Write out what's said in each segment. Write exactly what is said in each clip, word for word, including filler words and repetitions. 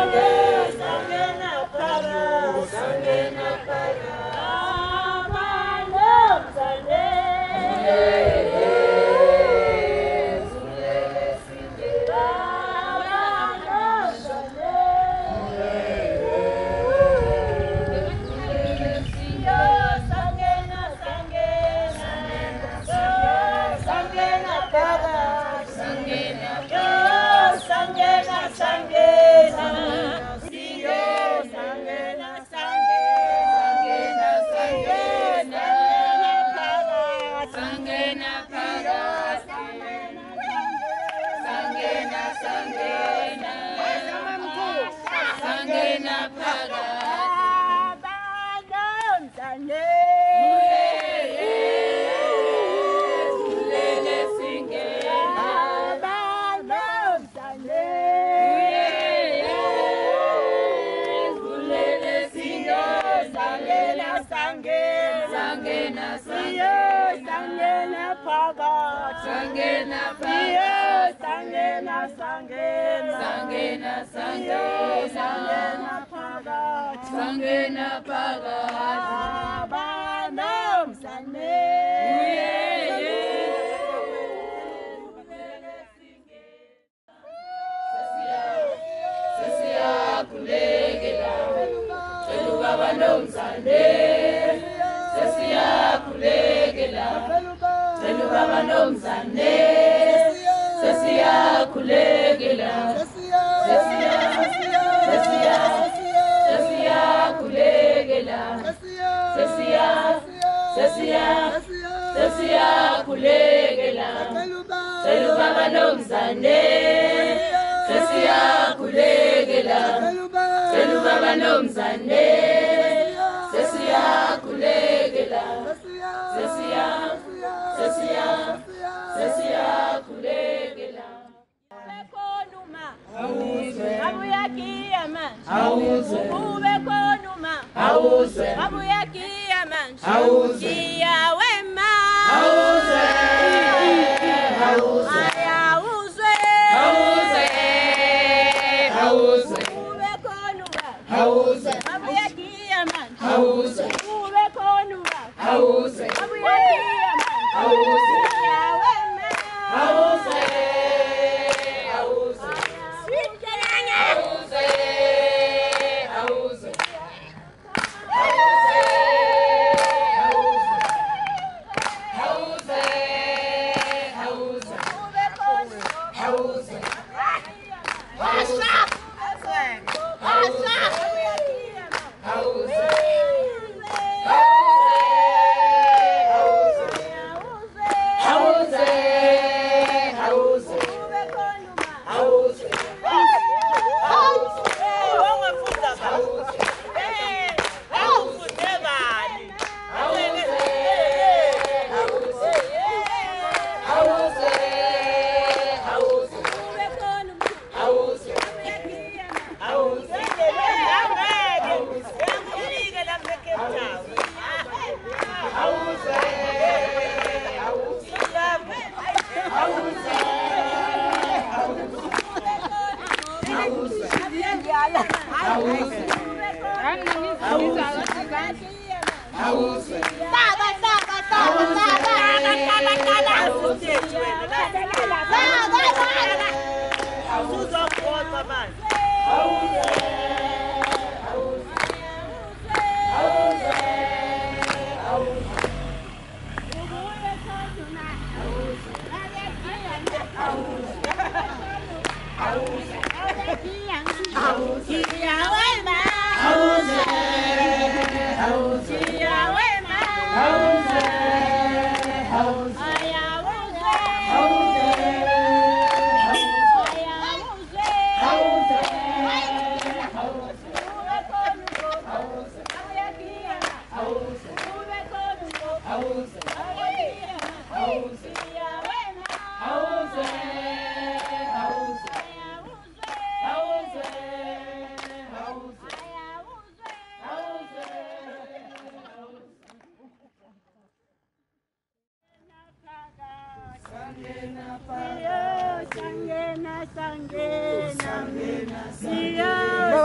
Sangena, sangena, sangena,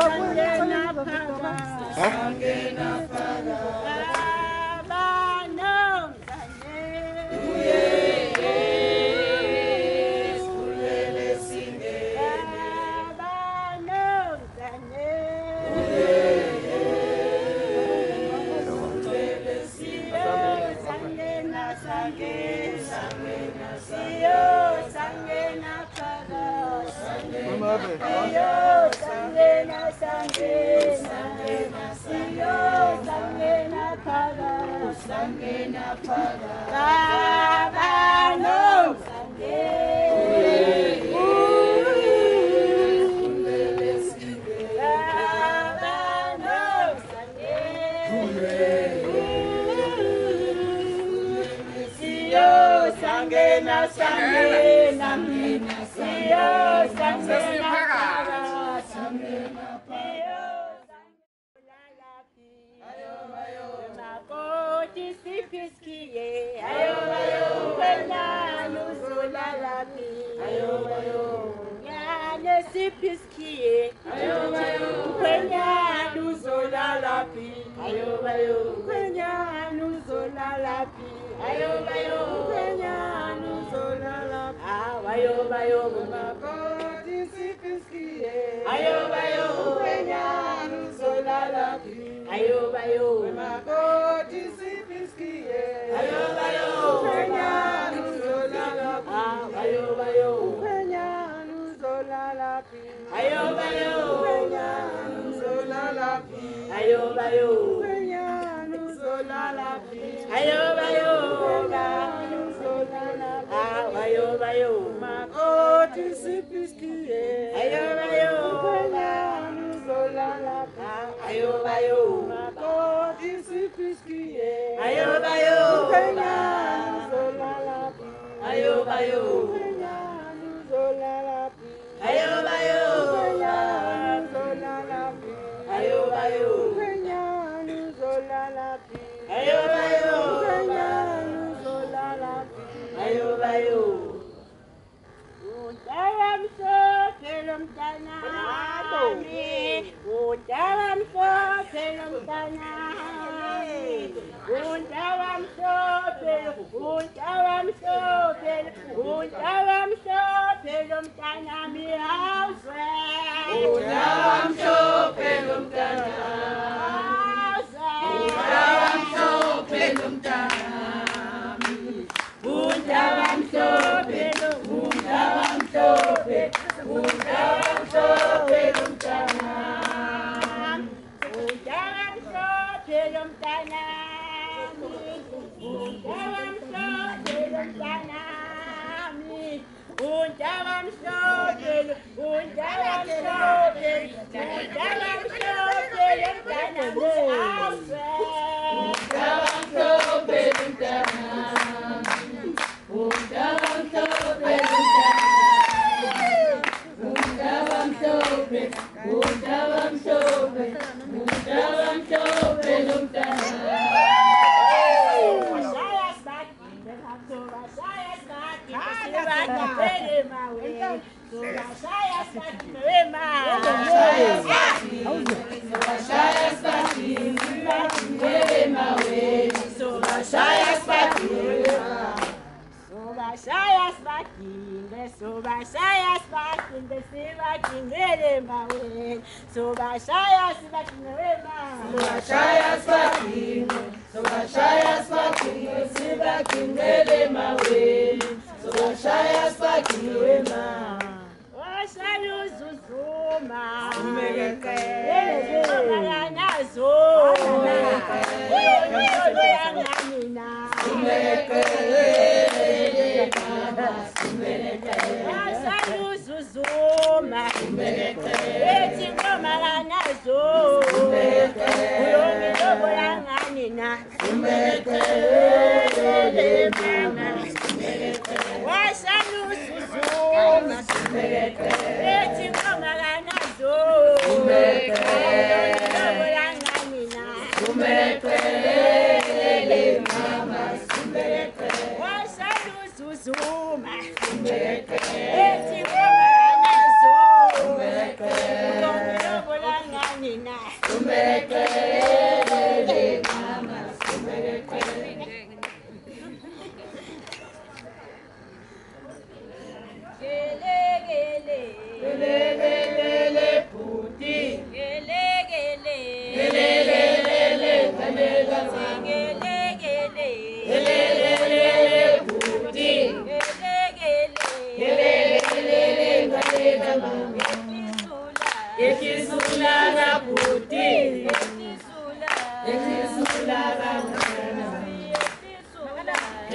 Umeke,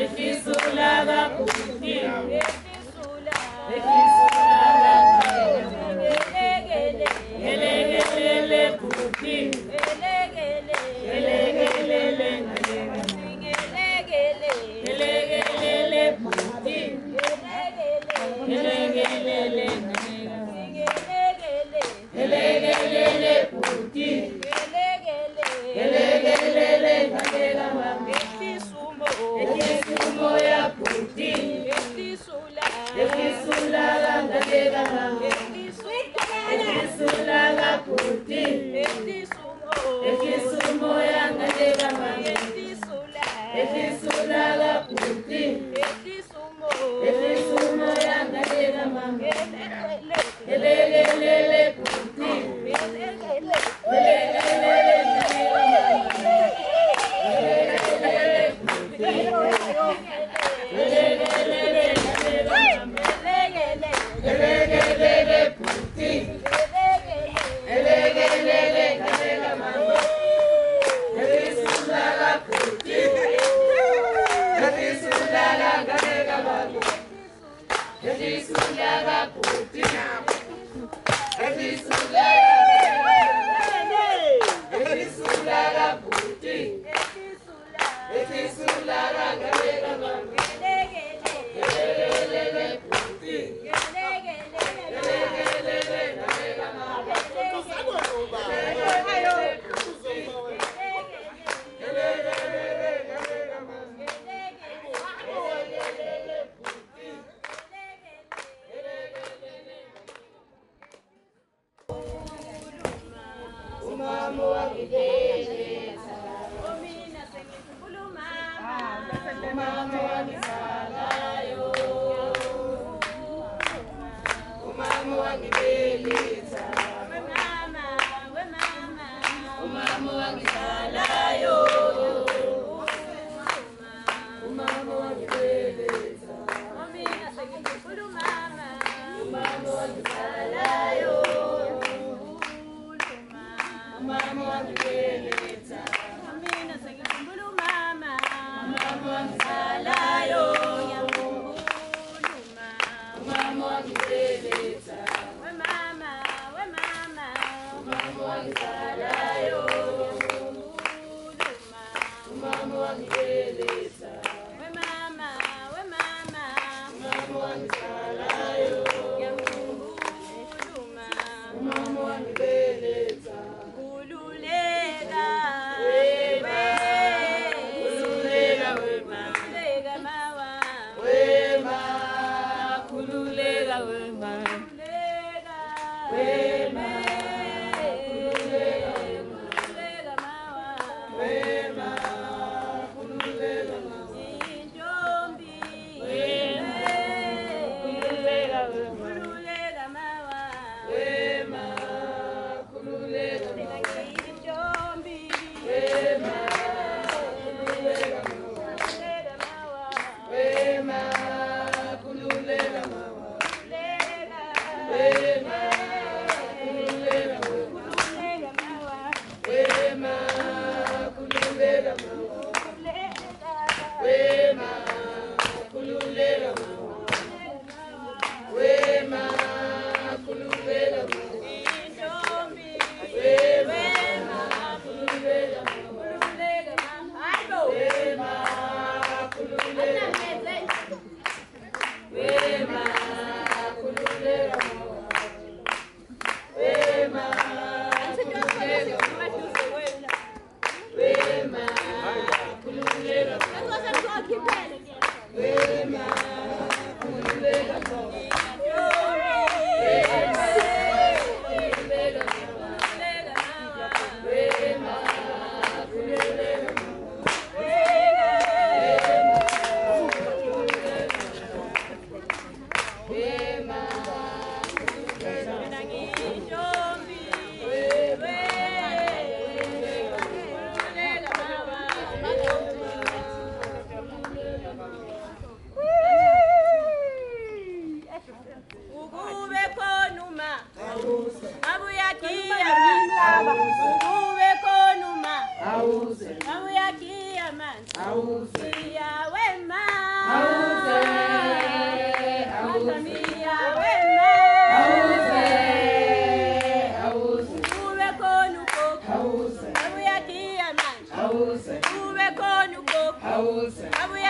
Kulule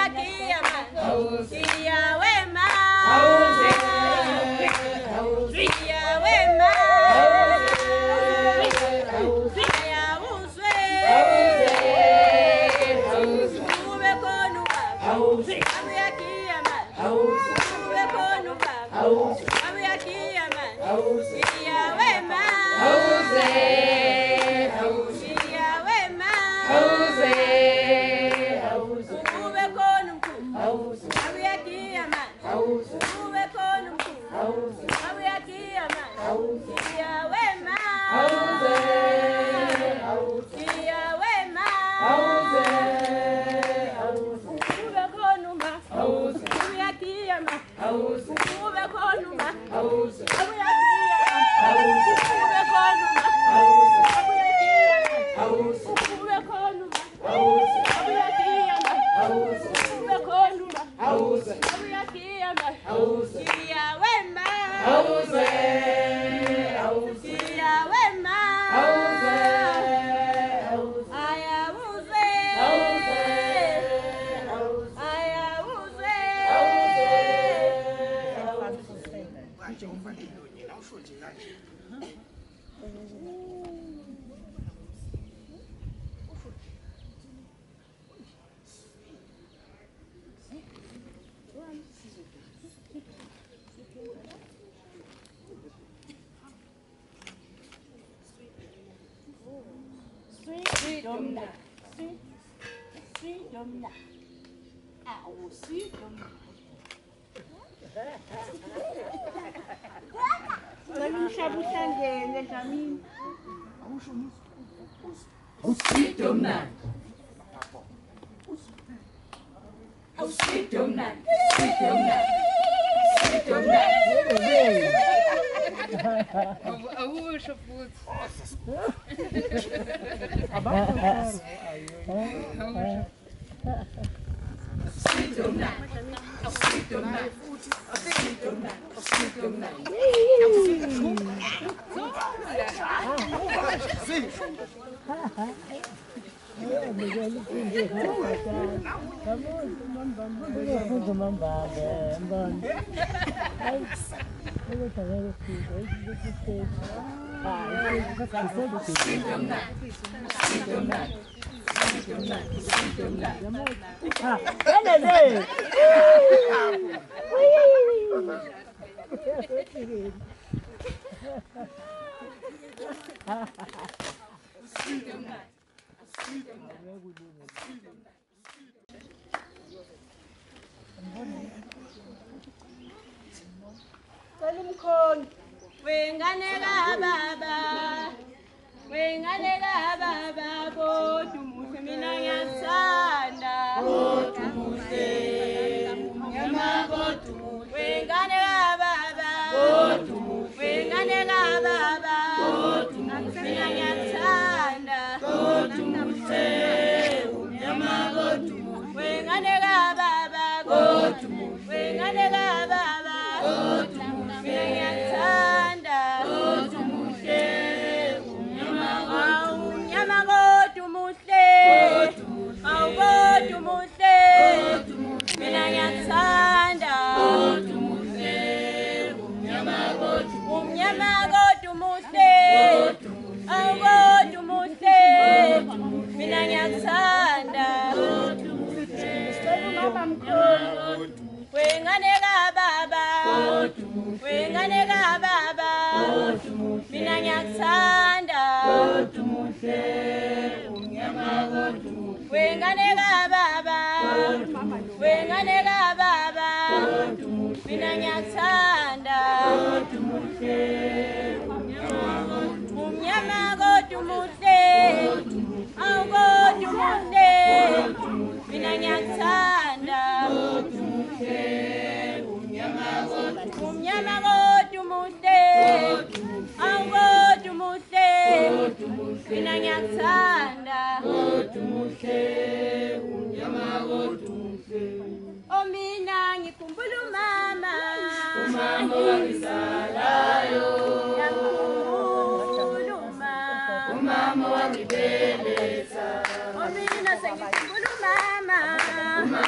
Mama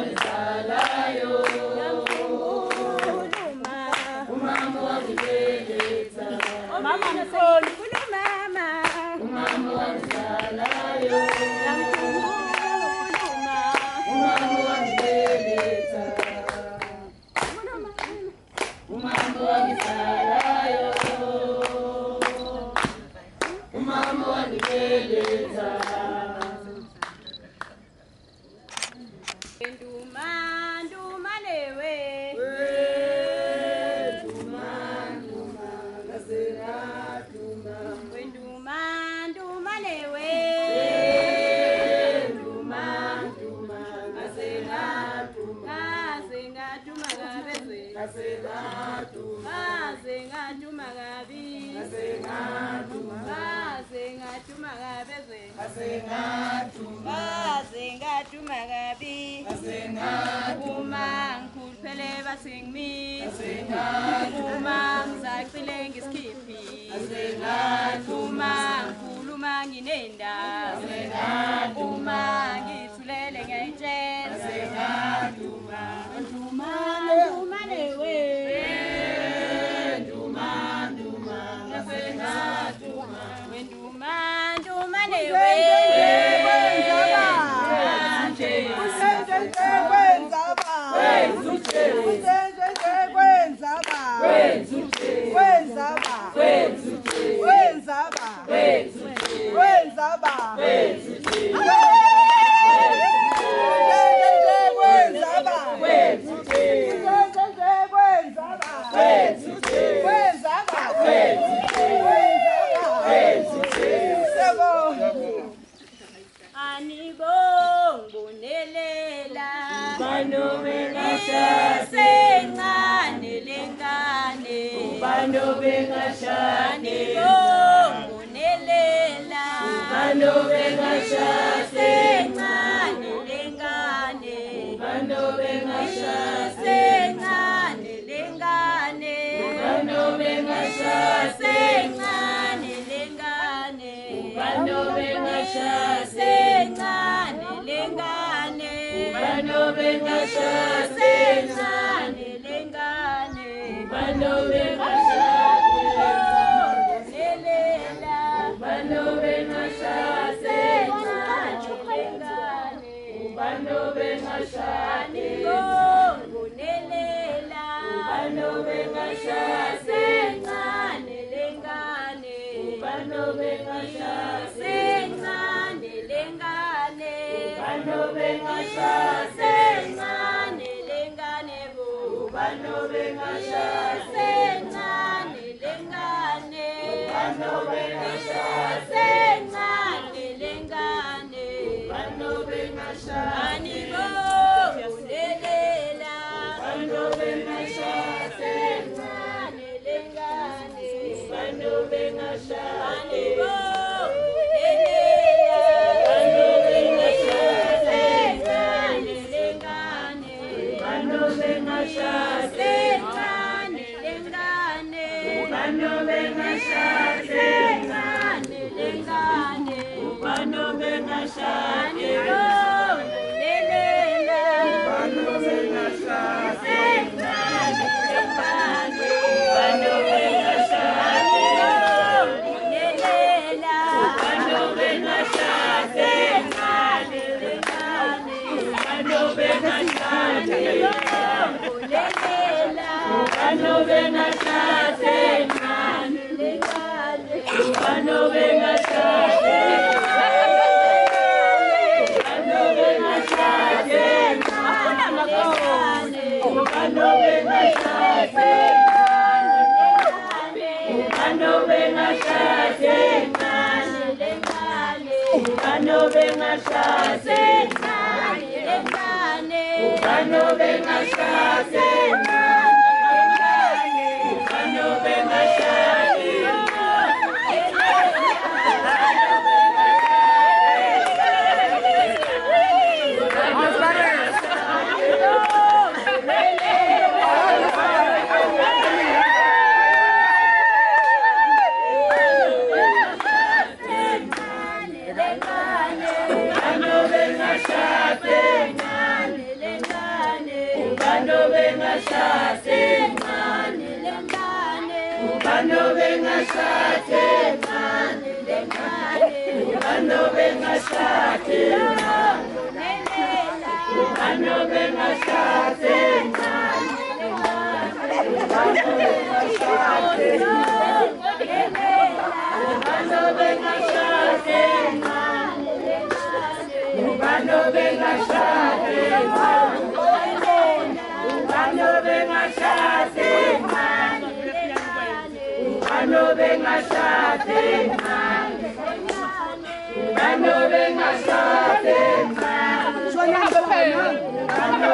Venga, Ubano bengashade ngane lengane. Ubano bengashade ngane lengane. Ubano bengashade ngane. Ubano bengashade ngane lengane. Ubano bengashade ngane. Ubano bengashade ngane. Ubano bengashade ngane. Ubano bengashade ngane. Ubano bengashade ngane. Ubano bengashade ngane. Ubano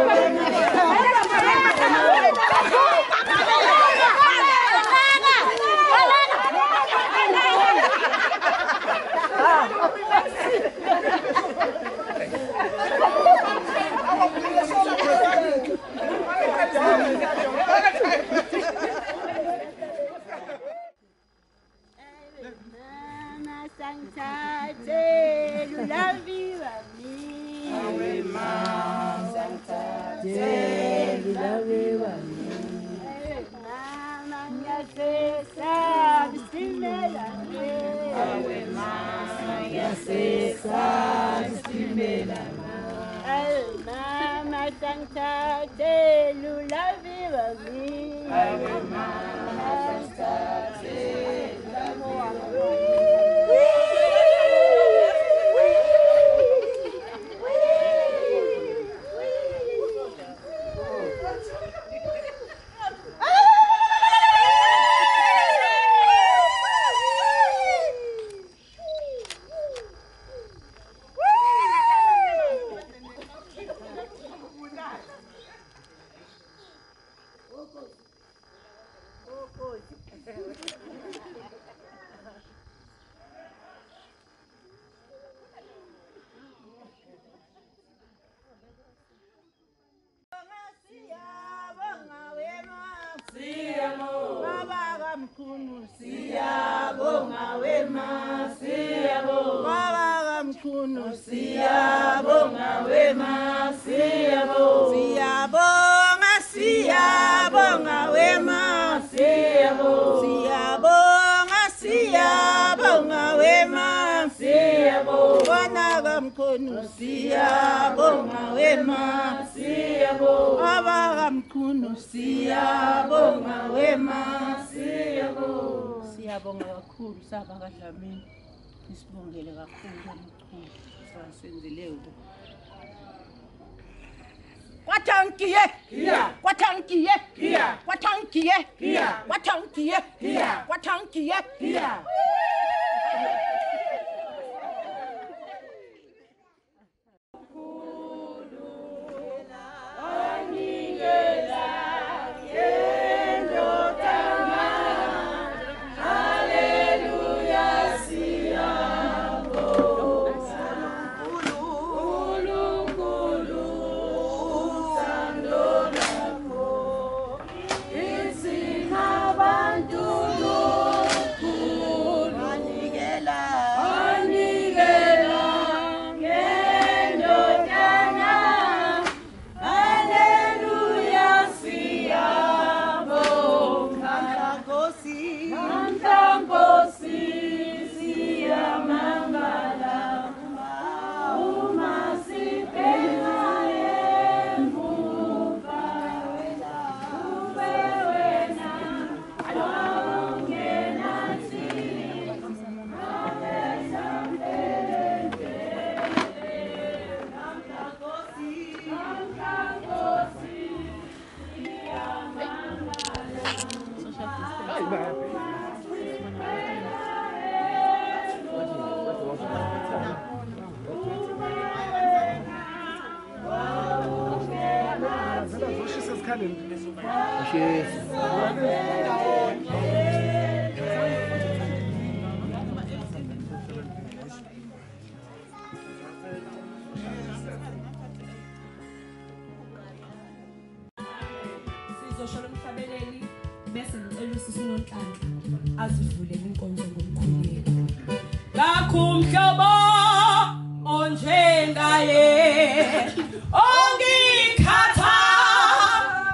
Siyabonga kakhulu sabakadlamini isibongele kakhulu omkhulu sasenzileyo Kwatankiye here Kwatankiye here Kwatankiye here Kwatankiye here Kwatankiye here Onjengayé, ongikhatha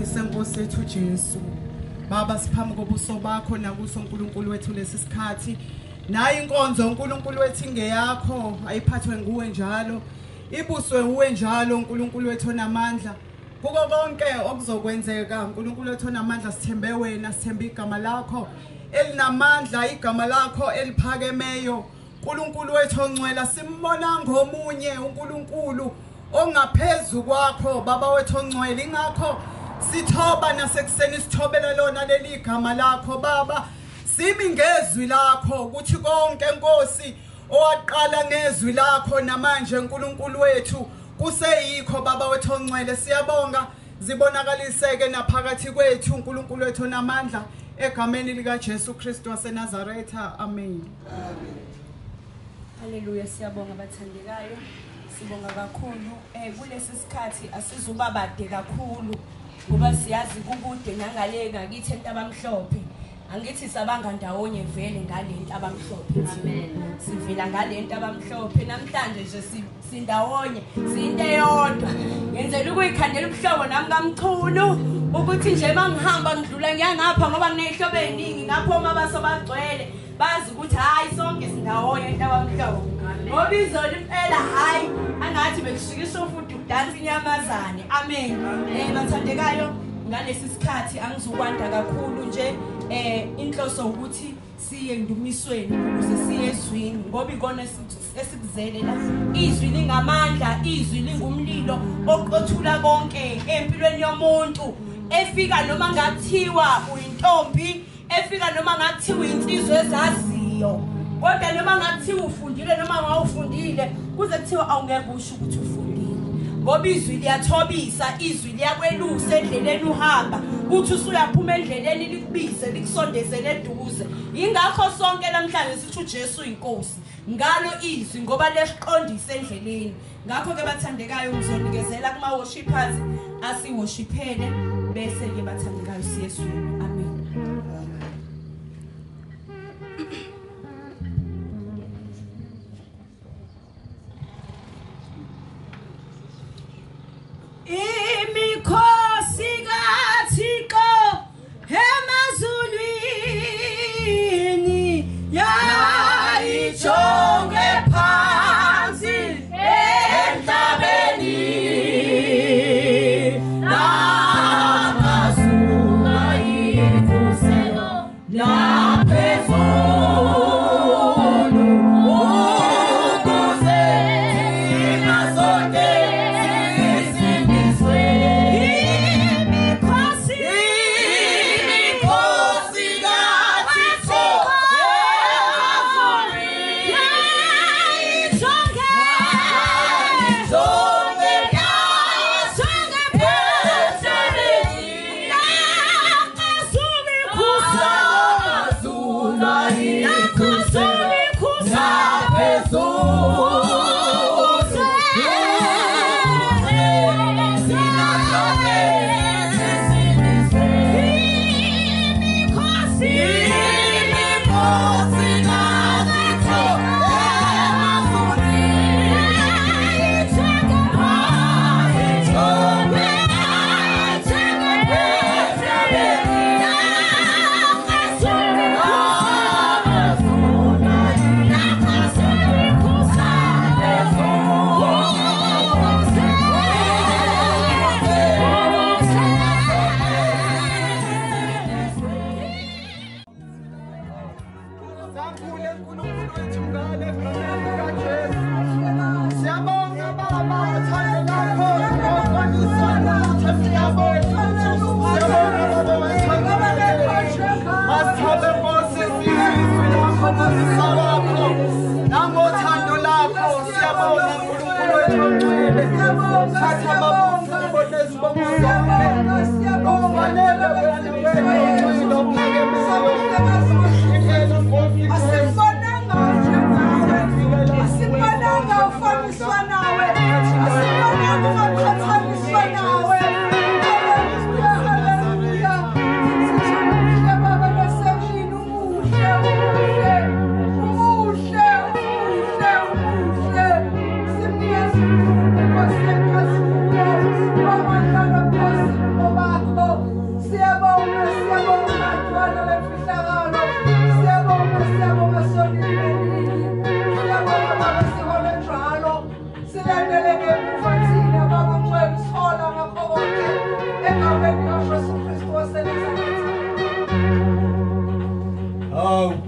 Senkosi yethu Jesu. Baba siphambi kobuso bakho nakuso uNkulunkulu wethu lesi sikhathi. Nayi inkonzo uNkulunkulu wethu ingeyakho ayiphathwe nguwe njalo. Ibuswe uwe njalo uNkulunkulu wethu onamandla. Kuko konke okuzokwenzeka uNkulunkulu wethu onamandla sithembe wena, sithembe igama lakho elinamandla, igama lakho eliphakemeyo. uNkulunkulu wethu ongcwele simbona ngomunye uNkulunkulu ongaphezulu kwakho baba wethu ongcwele. Ingakho sithoba nasekuseni sithobela lona leli gama lakho baba. Simi ngezwi lakho ukuthi konke Nkosi owaqala ngezwi lakho namanje uNkulunkulu wethu kuseyikho baba wethu ongcwele. Siyabonga zibonakaliseke naphakathi kwethu uNkulunkulu wethu onamandla egameni lika Jesu Kristu waseNazaretha. Amen. Amen. Haleluya. Siyabonga bathandekayo. Sibonga kakhulu eh kulesi sikhathi asizuba bade kakhulu ngoba siyazi kukude ngangale ngakithi entabamhlophe. Angithi sabanga ndawonye vele ngalento abamhlophe. Amen. Sivela ngalento abamhlophe namhlanje nje sindawonye sinte yodwa. Ngenzela ukuyikhandela ubuhlobo nami kaMchunu ukuthi nje mangihamba ngidlula ngiyangapha ngoba nginehlobo eziningi ngapho mabaso bagcwele bazi ukuthi hayi sonke sindawonye entabamhlophe. Ngoba izolo impela hayi angathi bekushikisha ufuthi udansi inyamazane. Amen. Eh bathandekayo ngalesi sikhathi angizokwanda kakhulu nje eh inhloso ukuthi siye ndumisweni ukuze siye ezwini ngoba ikona esikuzele la. Izwi lingamandla, izwi lingumlilo oqothula konke empilweni yomuntu. Efika noma ngathiwa uyintombi, efika noma ngathiwa insizwe ezaziyo. Kodwa noma ngathiwa ufundile noma ngawufundile kuze kuthiwa awungeke usho ukuthi ufundile. Ngoba izwi liyathobisa, izwi liyakwelusa endleleni uhamba. Uthi usuyaphuma endleleni likubize likusondezele eduze. Ingakho sonke namhlanje sithi uJesu inkosi. Ngalo izwi ngoba lesiqondisa endleleni. Ngakho ke bathandekayo ngizonikezela kuma worshipers asiworshipele bese ke bathandekayo siyezwini. Amen. Imikhosi kaThixo emazulwini yayijonge phansi emhlabeni namazulu ayivuselo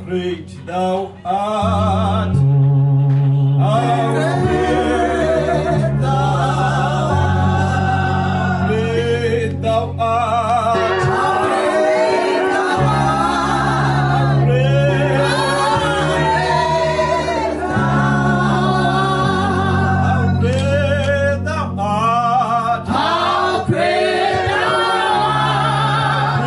great thou art. How great thou art. Great thou art. How great thou art. Great thou art. How great thou art.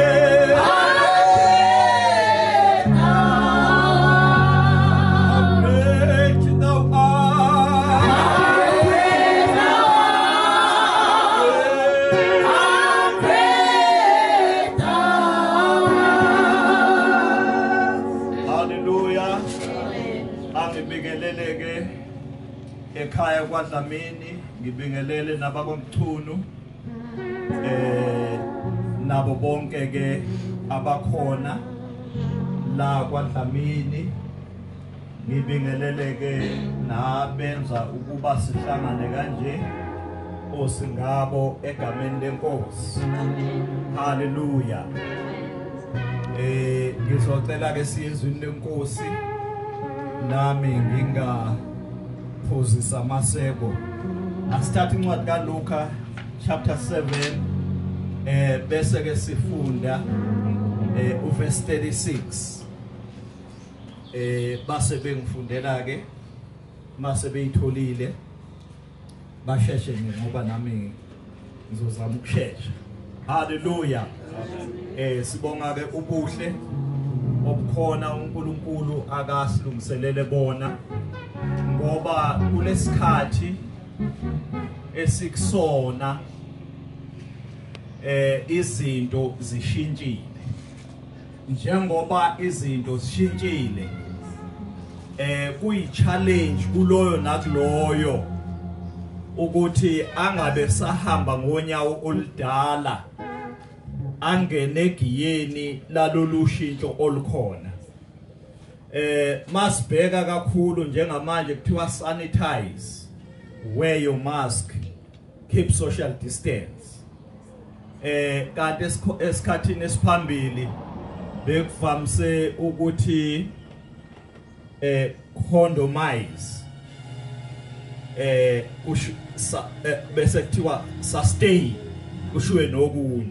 Ekhaya kwaDlamini ngibingelele nabakomthunu eh nabo bonke ke abakhona la kwaDlamini ngibingelele ke nabenza ukuba sihlangane kanje osingabo egameni lenkosi. Hallelujah. Eh ngizocela ke sizwini lenkosi nami nginga phosisa amaseko. Asithatha incwadi kaLuka chapter seven eh bese ke sifunda eh uverse thirty-six. Eh base bengifundela ke mase beyitholile basheshe ngoba nami ngizozama ukushesha. Hallelujah. Eh sibonga ke ubuhle obukhona uNkulunkulu akasilungiselele bona ngoba kulesikhathi esikusona eh izinto zishintshile. Njengoba izinto zishintshile eh kuyi challenge kuloyo nakuloyo ukuthi angabe sahamba ngonyawo oludala angene egiyeni lalolu shintsho olukhona. Eh masibheka kakhulu njengamanje kuthiwa sanitize, wear your mask, keep social distance. Eh kanti esikhathini esiphambili bekuvamise ukuthi eh condomize eh bese kuthiwa sustain kushuwe nokunye.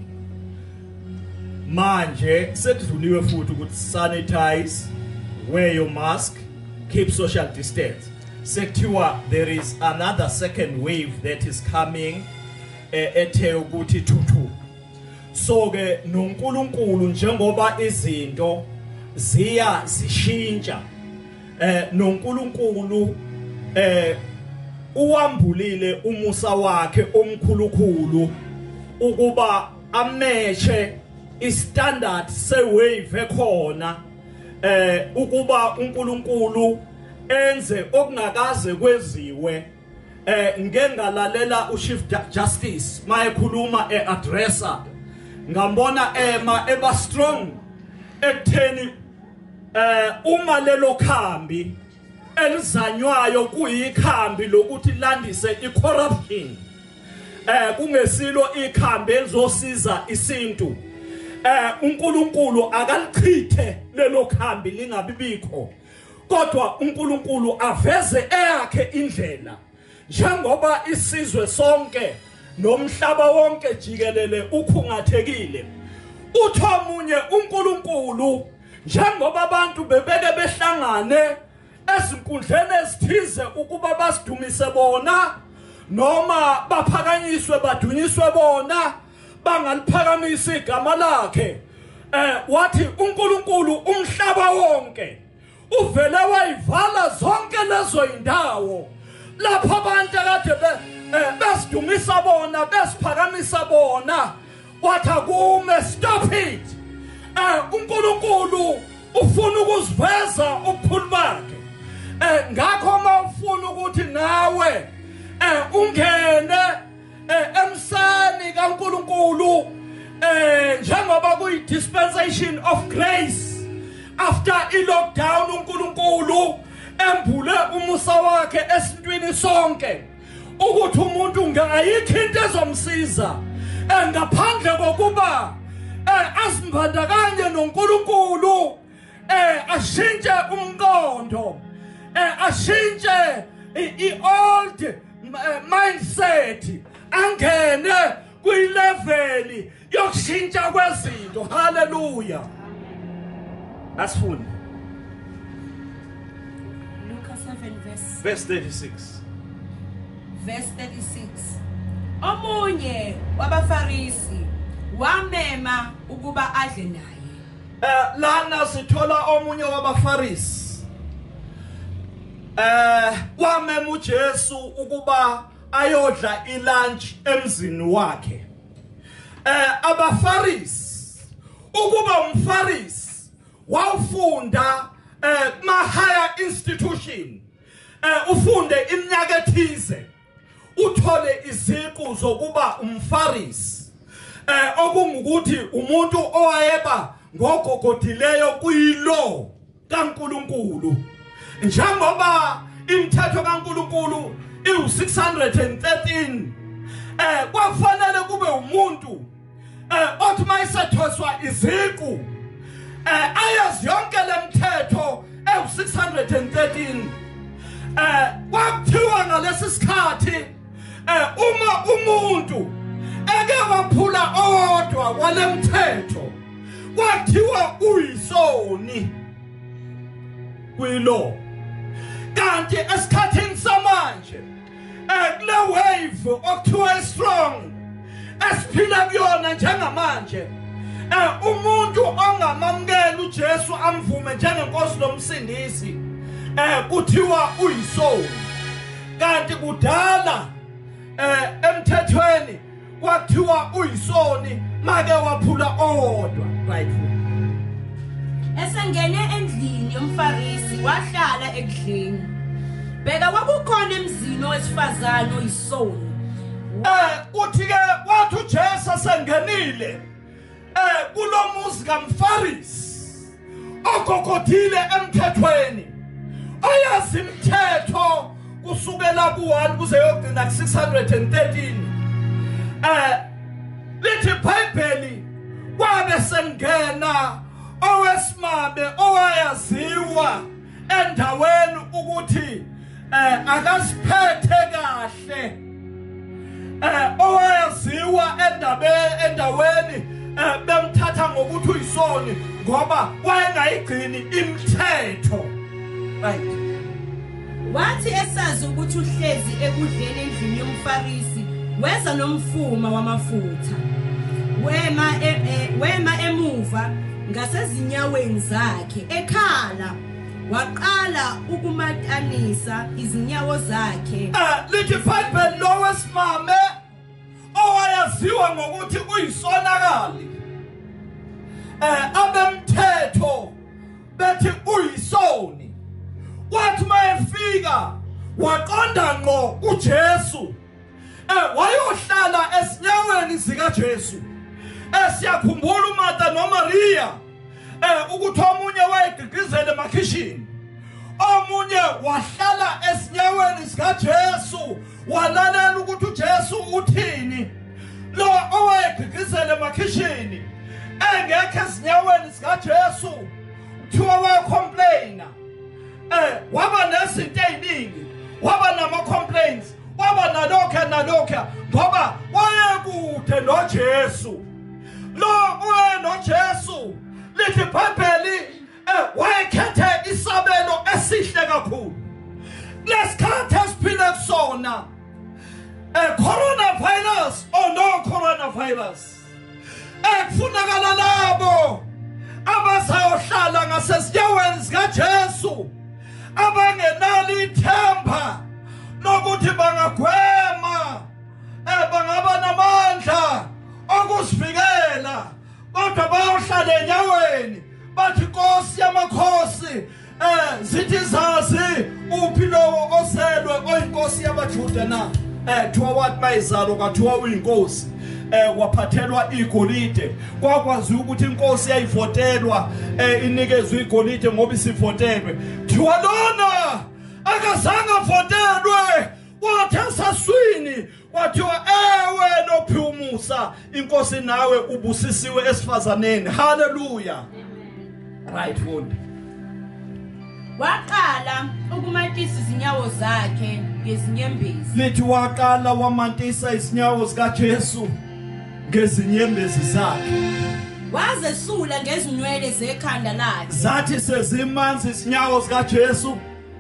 Manje sekudluliwe futhi ukuthi sanitize, wear your mask, keep social distance. Sekuthiwa there is another second wave that is coming ethe ukuthi thuthu. So ke noNkulunkulu njengoba izinto ziya zishintsha eh noNkulunkulu eh uwambulile umusa wakhe omkhulukhulu ukuba ameche istandard sewave ekhona eh ukuba uNkulunkulu enze okungakaze kweziwe. Eh ngeke ngalalela uChief Justice mayekhuluma eaddressa ngambona ema eba strong ekutheni eh uma lelo khambi elizanywayo kuyikhambi lokuthi landise icorruption eh kungesilo ikhambi elizosiza isintu. Eh uNkulunkulu akalichithe lelo khambi lingabibikho kodwa uNkulunkulu aveze eyakhe indlela njengoba isizwe sonke nomhlaba wonke jikelele ukhungathekile. Uthi omunye uNkulunkulu njengoba abantu bebeke behlangane ezinkundleni ezithize ukuba basidumise bona noma baphakanyiswe badunyiswe bona bangaliphakamisa igama lakhe. Eh wathi uNkulunkulu umhlaba wonke uvele wayivala zonke lezo indawo lapha abantu akade besidumisa bona besiphakamisa bona. Wathi akume stop it. Eh uNkulunkulu ufuna ukuziveza ubukhulu bakhe. Eh ngakho mawufuna ukuthi nawe eh ungene emsani kaNkulunkulu eh njengoba kuyi dispensation of grace after i lockdown uNkulunkulu embule umusa wakhe esintwini sonke ukuthi umuntu ngayikho into ezomsiza engaphandle kokuba eh asimbandakanye noNkulunkulu eh ashintshe umqondo, eh ashintshe i old mindset, angene kwi level yokushintsha kwezinto. Hallelujah. Asifuni Luke seven verse verse thirty-six. verse thirty-six. Omunye wabafarisi wamema ukuba adle naye. Eh lana sithola omunye wabafarisi eh wamema uJesu ukuba ayodla ilunch emzini wakhe. Eh abafarisi ukuba umfarisi wawufunda eh ma higher institution, eh ufunde iminyaka ethize uthole iziqu zokuba umfarisi, eh okungukuthi umuntu owayeba ngogogodileyo kuyilo kaNkuluNkulu. Njengoba imithetho kaNkuluNkulu iwu six hundred thirteen, eh kwafanele kube umuntu eh othi mayisethoswa iziqu eh ayazi yonke lemithetho ewu six hundred thirteen. eh kwakuthiwa ngalesi sikhathi eh uma umuntu eke waphula owodwa walemithetho kwathiwa uyisoni kwilo. Kanti esikhathini samanje eh kule wave okuthiwa strong esiphila kuyona njengamanje, eh umuntu ongamamukela uJesu amvume njengenkosi lomsindisi eh kuthiwa uyisoni. Kanti kudala eh emthethweni kwathiwa uyisoni make waphula owodwa. Right. Esengene endlini yomfarisi wahlala ekudleni. Bheka kwakukhona emzini owesifazane oyisoni. Eh uthi ke wathi uJesu sengenile eh kulomuzi kaMfarisi ogogodile emthethweni, ayazi imithetho kusukela ku one kuze yogcina ku six hundred thirteen. eh lithi iBhayibheli kwabe sengena owesimabe owayaziwa endaweni ukuthi eh akasiphethe kahle, eh owayaziwa endabe endaweni eh bemthatha ngokuthi uyisoni ngoba wayengayigcini imithetho. Right. Wathi esazi ukuthi uhlezi ekudleni endlini yomfarisi weza nomfuma wamafutha. Wema e, e, wema emuva ngasezinyaweni zakhe ekhala waqala ukumatanisa izinyawo zakhe. Eh lithi iBhayibheli lo wesimame owayaziwa ngokuthi uyisonakali, eh abemthetho bethi uyisoni, wathi mayefika waqonda ngqo uJesu, eh wayohlala esinyaweni zika Jesu. Esiyakhumbula uMartha noMaria eh ukuthi omunye wayegqigqizela emakhishini, omunye wahlala esinyaweni sika Jesu walalela ukuthi uJesu uthini. Lo owayegqigqizela emakhishini engekho esinyaweni sika Jesu kuthiwa wayecomplaina, eh waba nezinto eziningi, waba nama complaints, waba nalokho nalokho ngoba wayekude noJesu. Lo oye noJesu lithi iBhayibheli eh wayekhethe isabelo esihle kakhulu. Lesikhathi esiphila kusona, eh coronavirus or no coronavirus, ekufunakala labo abasayohlala ngasezinyaweni zika Jesu, abangenalo ithemba lokuthi bangagwema eh bangaba namandla okusivikela, kodwa bayohlala enyaweni bathi Nkosi yamakhosi, eh zithi zazi uphi lowo oselwe oyinkosi yabaJuda na. Eh thiwa wathi mayizalo kathiwa uyinkosi, eh waphathelwa igolide. Kwakwazi ukuthi inkosi yayivotelwa eh inikezwe igolide ngoba isivotelwe. Thiwa lona akazange votelwe wathi esaswini wathiwa ewe nophi umusa inkosi nawe ubusisiwe esifazaneni. Hallelujah. Right, wood. waqala ukumantisa izinyawo zakhe ngezinyembezi. Lithi waqala wamantisa izinyawo zika Jesu ngezinyembezi zakhe. Wazesula ngezinwele zekhanda lakhe. Zathi sezimanzi izinyawo zika Jesu.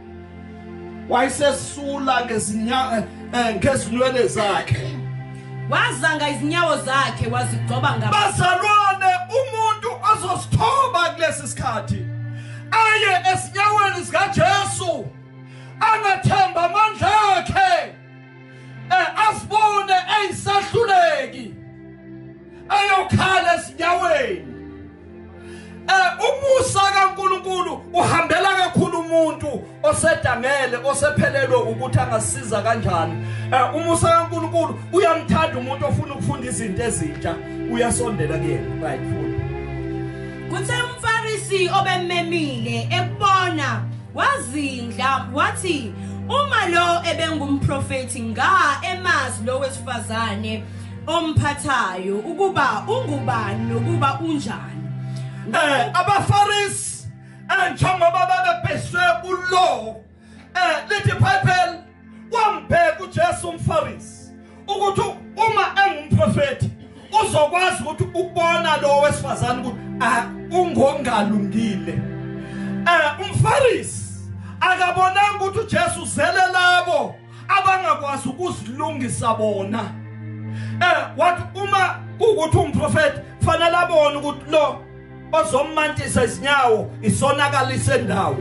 Wayesesula ngezinyawo ngezinwele zakhe. Wazanga izinyawo zakhe wazigcoba ngaba. Bazalwane umuntu azosithoba kulesi sikhathi. Aye esinyaweni zika Jesu. Angathemba amandla akhe. Eh asibone eyisahluleki. Ayokhala esinyaweni. Eh umusa kaNkuluNkulu uhambela kakhulu umuntu osedangele osephelelwe ukuthi angasiza kanjani. Eh umusa kaNkuluNkulu uyamthanda umuntu ofuna ukufunda izinto ezintsha uyasondela kuyena. Right full. Kuthe umFarisi obememile ekubona wazindla wathi uma lo ebengumprofeti nga emazi lo wesifazane omphathayo ukuba ungubani nokuba unjani. Eh abaFarisi njengoba babebheswe kulo eh lithi iBhayibheli wambheka uJesu umFarisi ukuthi uma engumprofeti uzokwazi ukuthi ukubona lo wesifazane ukuthi ungongalungile. Eh umFarisi akabonanga ukuthi uJesu uzele labo abangakwazi ukuzilungisa bona. Eh wathi uma ukuthi umprofeti fanele abone ukuthi lo ozomantisa izinyawo isonakalise ndawo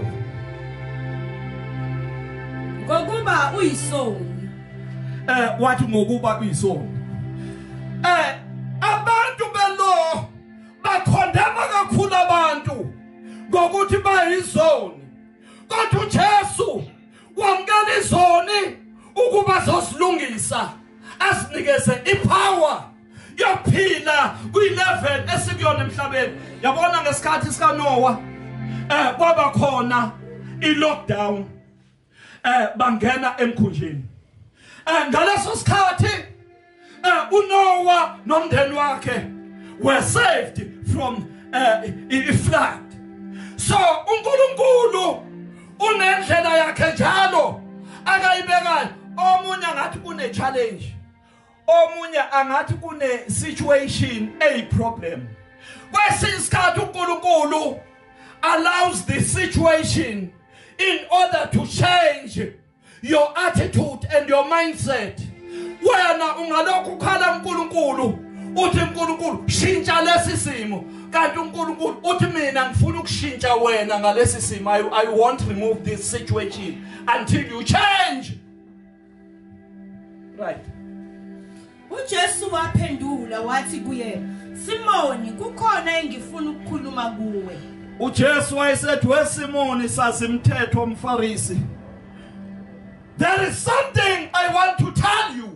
ngokuba uyisoni. Eh wathi ngokuba uyisoni. Eh abantu belo bakhondema kakhulu abantu ngokuthi bayizoni. Kodwa uJesu wamkela izoni ukuba zosilungisa asinikeze ipower yophila kwi-level esikuyona emhlabeni. Yabona ngesikhathi sika Noah eh kwaba khona i-lockdown eh bangena emkhunjini. Eh ngaleso sikhathi eh uNoah nomndeni wakhe were saved from eh i-flood. So uNkulunkulu unendlela yakhe njalo akayibekayo. Omunye ngathi kune challenge, omunye angathi kune situation a problem. Kwesinye isikhathi uNkulunkulu allows the situation in order to change your attitude and your mindset. Wena ungalokhu ukhala uNkulunkulu uthi uNkulunkulu shintsha lesi simo, kanti uNkulunkulu uthi mina ngifuna ukushintsha wena ngalesi simo. I, I won't remove this situation until you change. Right. uJesu waphendula wathi kuye, Simoni, kukhona engifuna ukukhuluma kuwe. uJesu wayesethi weSimoni sazimthetho umFarisi, there is something I want to tell you.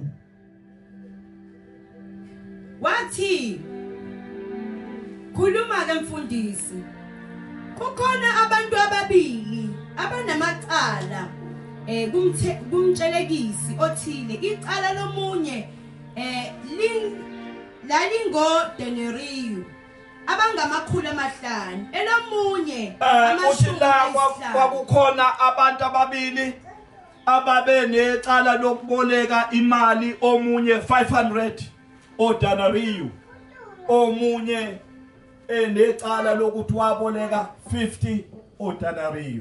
Wathi, khuluma ke mfundisi. Kukhona abantu ababili abanamacala eh kumthe kumtshelekisi othile. Icala lomunye eh ling lalingo denariyo abangamakhulu amahlanu, elomunye amashumi kwakukhona abantu ababili ababe necala lokuboleka imali, omunye five hundred odenariyo, omunye enecala lokuthi waboleka fifty odenariyo.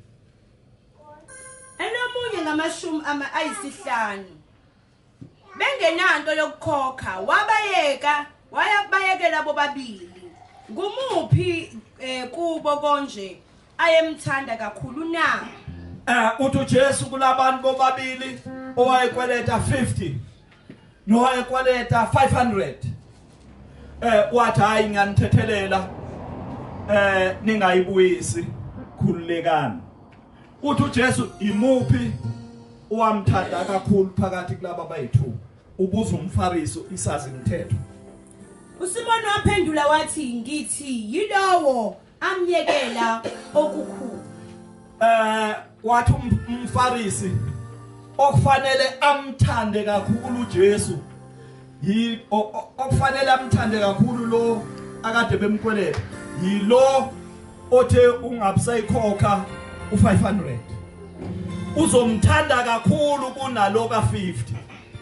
Elomunye ngamashumi ama ayisihlanu bengenanto yokukhokha, wabayeka wayabayekela bobabili. Ngumuphi eh kubo konje ayemthanda kakhulu na? Eh uthi uJesu kulabantu bobabili owayekweleta fifty nowayekweleta five hundred. Eh wathi hayi ngiyanthethelela eh ningayibuyisi, khululekani. Uthi uJesu imuphi owamthanda kakhulu phakathi kulabo abayithu? Ubuza umFarisi isazi imithetho. uSimoni waphendula wathi, ngithi yilowo amyekela okukhulu. Eh wathi umFarisi okufanele amthande kakhulu uJesu yi okufanele amthande kakhulu lo akade bemkweleta yilo othe ungabusayikhokha u five hundred uzomthanda kakhulu kunalo ka fifty.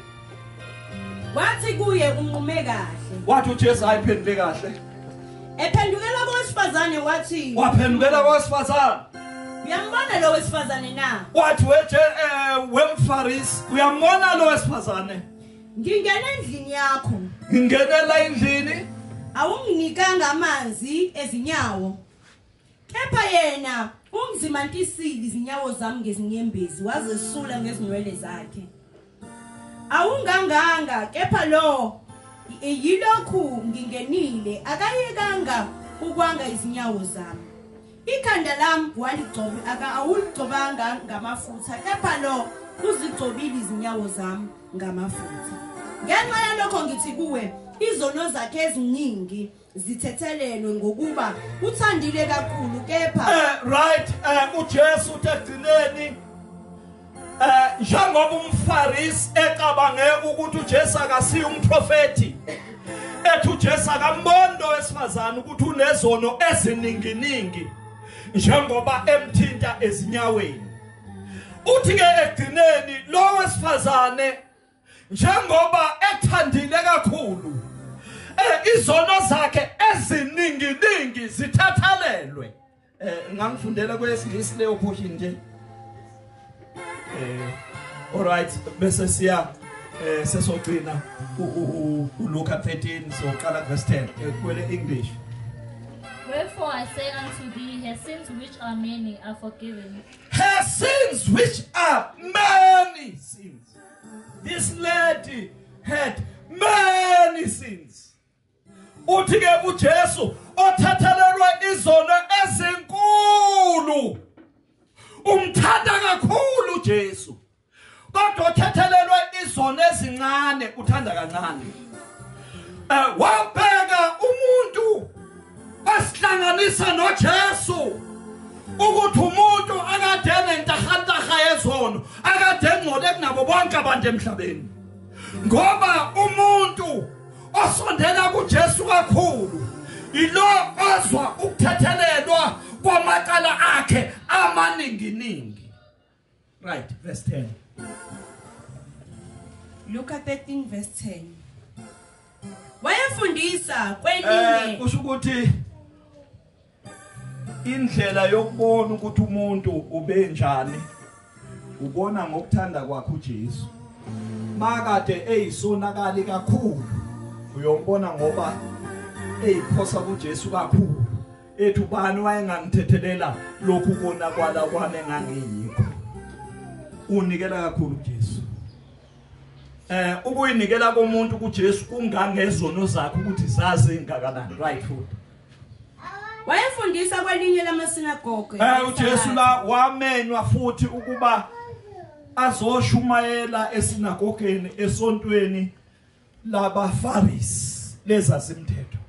Wathi kuye unqume kahle. Wathi uJesu ayiphendule kahle. Ephendukela kowesifazane wathi, Waphendukela kowesifazane. uyambona lo wesifazane na? Wathi weje eh wemfarisi uyambona lo wesifazane? Ngingena endlini yakho. Ngingenela endlini Awunginikanga amanzi ezinyawo. Kepha yena ungizimantisile izinyawo zami ngezinyembezi wazesula ngezinwele zakhe. Awunganganga kepha lo yilokhu ngingenile akayekanga ukwanga izinyawo zami. Ikhanda lami waligcoba aka awuligcobanga ngamafutha kepha lo uzigcobile izinyawo zami ngamafutha. Ngenxa yalokho ngithi kuwe izono zakhe eziningi zithethelelwe ngokuba uthandile kakhulu kepha eh right eh uJesu uthegcineni eh njengoba umfarisi ecabange ukuthi uJesu akasiyi umprofeti ethi uJesu akambondo wesifazane ukuthi unezono ezininginingi njengoba emthinta ezinyaweni. Uthi ke egcineni lo wesifazane njengoba ethandile kakhulu eh izono zakhe ezininginingi zithathalelwe. Eh ngangifundela kwesingisi leyo portion nje. Eh all right bese siya eh sesogcina uLuka thirteen soqala verse ten kwele English. Wherefore I say unto thee, her sins which are many are forgiven. Her sins which are many sins. This lady had many sins. Uthi ke uJesu othathelelwe izono ezinkulu. Umthanda kakhulu uJesu. Kodwa othathelelwe izono ezincane uthanda kancane. Eh wabheka umuntu asihlanganisa noJesu ukuthi umuntu akade nentahantaha yezono akade engcole kunabo bonke abantu emhlabeni. Ngoba umuntu osondela kuJesu kakhulu ilo ozwa ukuthethelelwa kwamacala akhe amaninginingi. Right, verse ten. Luka thirteen verse ten. Wayefundisa Eh kwelinye kusho ukuthi indlela yokubona ukuthi umuntu ubenjani ubona ngokuthanda kwakhe uJesu. Makade eyisonakali kakhulu uyombona ngoba eyiphosa kuJesu kakhulu. Ethi ubani wayengangthethelela lokhu kona kwala kwami engangiyikho. Unikela kakhulu uJesu. Eh ukuyinikela komuntu kuJesu kungangezono zakhe ukuthi zazi ingakanani. Right foot. wayefundisa kwelinye lamasinagoge. Eh uJesu la wamenywa futhi ukuba azoshumayela esinagogeni esontweni labaFarisi lezasimthetho.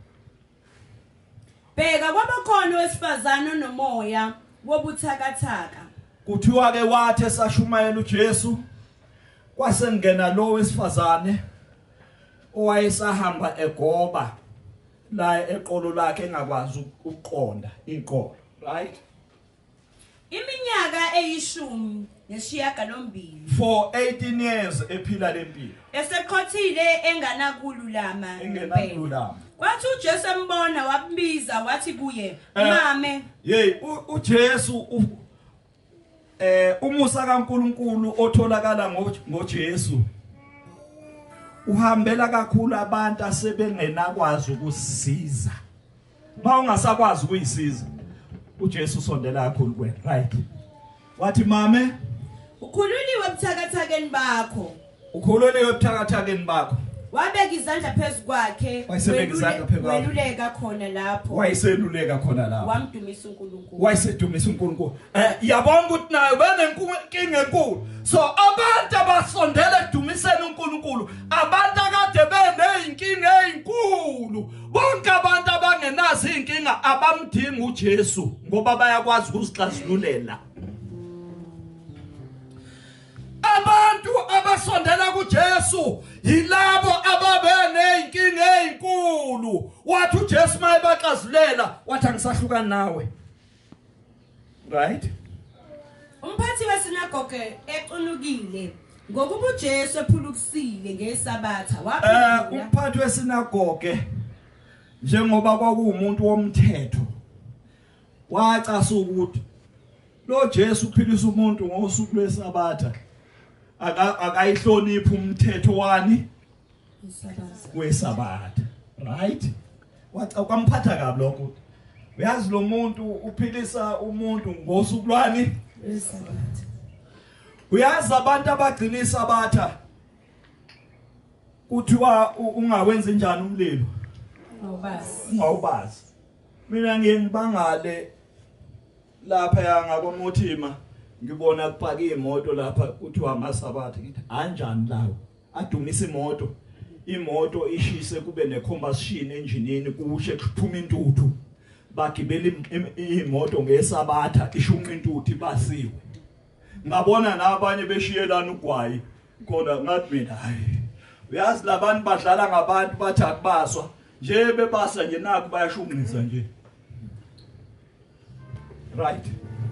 Bheka kwabakhona wesifazane nomoya wobuthakathaka. Kuthiwa ke wathi esashumayela uJesu kwasengena lo wesifazane owayesahamba egoba la eqolo lakhe engakwazi ukuqonda inkolo. Right? Iminyaka eyishumi nesishiyagalombili. For eighteen years ephila lempilo. Eseqothile enganakululama. Engenakululama. Kwathi uJesu embona wambiza wathi kuye, Eh, "Mame." Hey, uJesu eh umusa kaNkuluNkulu otholakala ngoJesu uhambela kakhulu abantu asebengenakwazi ukusisiza. Ba ungasakwazi ukuyisiza uJesu sondela kakhulu kuwena. Right? Wathi mame Ukhululiwe ebuthakathakeni bakho. ukhululeke ebuthakathakeni bakho. Wabeka izandla phezu kwakhe. Wayesebeka izandla phezu kwakhe. Weluleka khona lapho. Wayeseluleka khona lapho. Wamdumisa uNkulunkulu. Wayesedumisa uNkulunkulu. Eh yabona ukuthi nayo benenkinga enkulu. So abantu abasondela edumiseni uNkulunkulu, abantu akade beneyinkinga ezinkulu. Bonke abantu abangenazi inkinga abamdinga uJesu ngoba bayakwazi ukuzixazululela. Abantu abasondela kuJesu yilabo ababene inkinga ezinkulu. Wathi uJesu mayebaxazulela wathi angisahlukani nawe. Right? Umphathi wesinagoge equnukile ngokuba uJesu ephulukisile ngesabatha Eh waphendula umphathi wesinagoge njengoba kwakuumuntu womthetho wacasa ukuthi lo Jesu uphilisa umuntu ngosuku lwesabatha aka akayihloniphi umthetho wani wesabatha, right? Waca kwamphatha kabi lokho. Uyazi lo muntu uphilisa umuntu ngosuku lwani wesabatha. Uyazi abantu abagcina isabatha kuthiwa ungawenza njani umlilo Awubazi. ungawubazi. Mina ngiye ngibangale lapha yangakoMothima ngibona kupaka imoto lapha kuthiwa amasabatha ngithi anjani lawo adumisa imoto imoto ishise kube necombustion engineini kushe kuphuma intuthu bagibela imoto ngesabatha ishunqa intuthu basiwe ngabona nabanye beshiyelana ugwayi khona ngathi mina hayi uyazi labantu badlala ngabantu bathi akubaswa nje bebasa nje nakho bayashunqisa nje, right?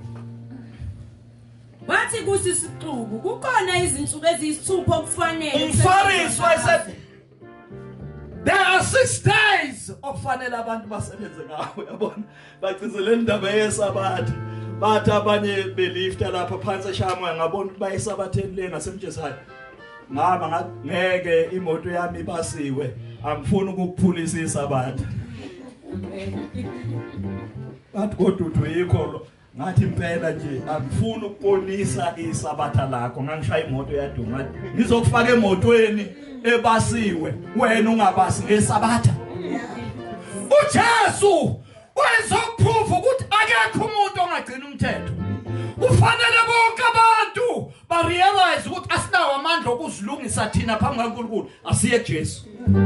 Wathi kusisixuku kukhona izinsuku eziyisithupha okufanele Umfarisi wayesathi there are six days okufanele abantu basebenze ngawo yabona bagcizelela indaba yesabatha bathi abanye belifta lapha phansi eshamoya ngabona ukuthi bayesabatheni le ngasemjesayo ngaba ngeke imoto yami basiwe angifuni ukukuphulisa isabatha bathi kodwa uyikho ngathi impela nje angifuni ukubonisa isabatha lakho ngangishaya imoto yaduma ngizokufaka emotweni ebasiwe wena ungabasi ngesabatha. uJesu wezokuprove ukuthi akekho umuntu ongagcina umthetho. Kufanele bonke abantu ba realize ukuthi asinawo amandla okuzilungisa thina phambi kaNkulunkulu asiye kuJesu.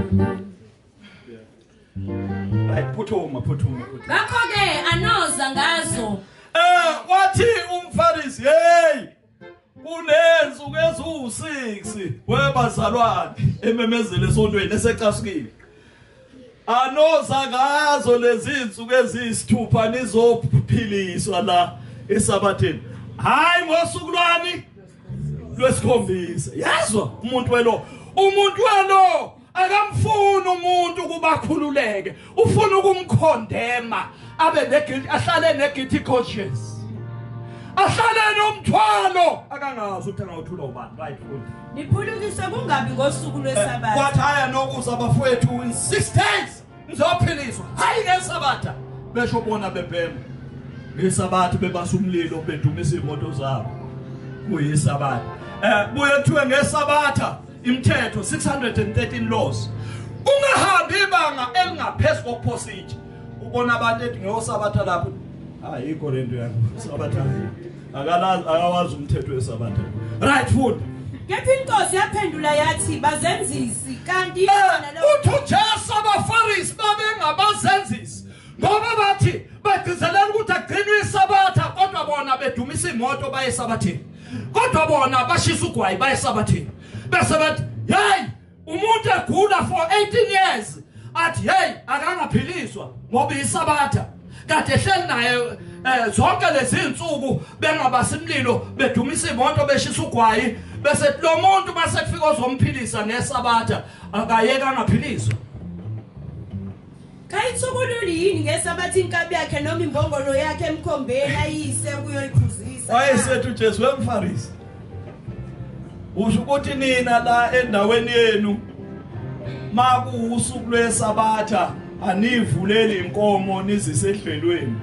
Right, phuthuma phuthuma phuthuma. Ngakho ke anoza ngazo Eh wathi umfarisi hey kunensuku eziwu six webazalwane ememezele esontweni esecasukile anoza ngazo lezi insuku ezisithupha nizophiliswa la esabatheni hayi ngosuku lwani lwesikhombisa. Yazwa umuntu welo umuntu welo akamfuni umuntu kubakhululeke ufuna ukumkhondema abe neguilty ahlale neguilty conscience ahlale nomthwalo akangazi ukuthi angawuthula ubani, right? Futhi niphulukiswe kungabi ngosuku lwesabatha kwathi haya nokuza bafowethu in six days ngizophiliswa hayi ngesabatha besho bona bebhema ngesabatha bebasa umlilo bedumisa imoto zabo kuyisabatha. Eh buye kuthiwe ngesabatha imithetho six hundred thirteen laws ungahambi ibanga elingaphezulu kokuphositsha ubona abantu ethi ngeyosabatha lapho ayikho lento yakho sabatha akalazi akawazi umthetho wesabatha, right? Futhi kepha inkosi yaphendula yathi bazenzisi kanti yona lo uthi uJesu abafarisi babengabazenzisi ngoba bathi bagcizelela ukuthi agcinwe isabatha kodwa bona bedumisa imoto bayesabathini kodwa bona bashisa ugwayi bayesabathini bese bathi hey umuntu egula for eighteen years athi hey akangaphiliswa ngoba isabatha kade ehleli naye zonke lezi insuku bengabasimlilo bedumisa imoto beshisa ugwayi bese lo muntu base kufika ozomphilisa ngesabatha akayeka angaphiliswa. kayithukululi yini ngesabatha inkabi yakhe noma imbongolo yakhe emkhombeni ayise kuyoyiphuzisa wayesethu uJesu wemfarisi usho ukuthi nina la endaweni yenu makuusuku lwesabatha anivuleli inkomo nizisedlelweni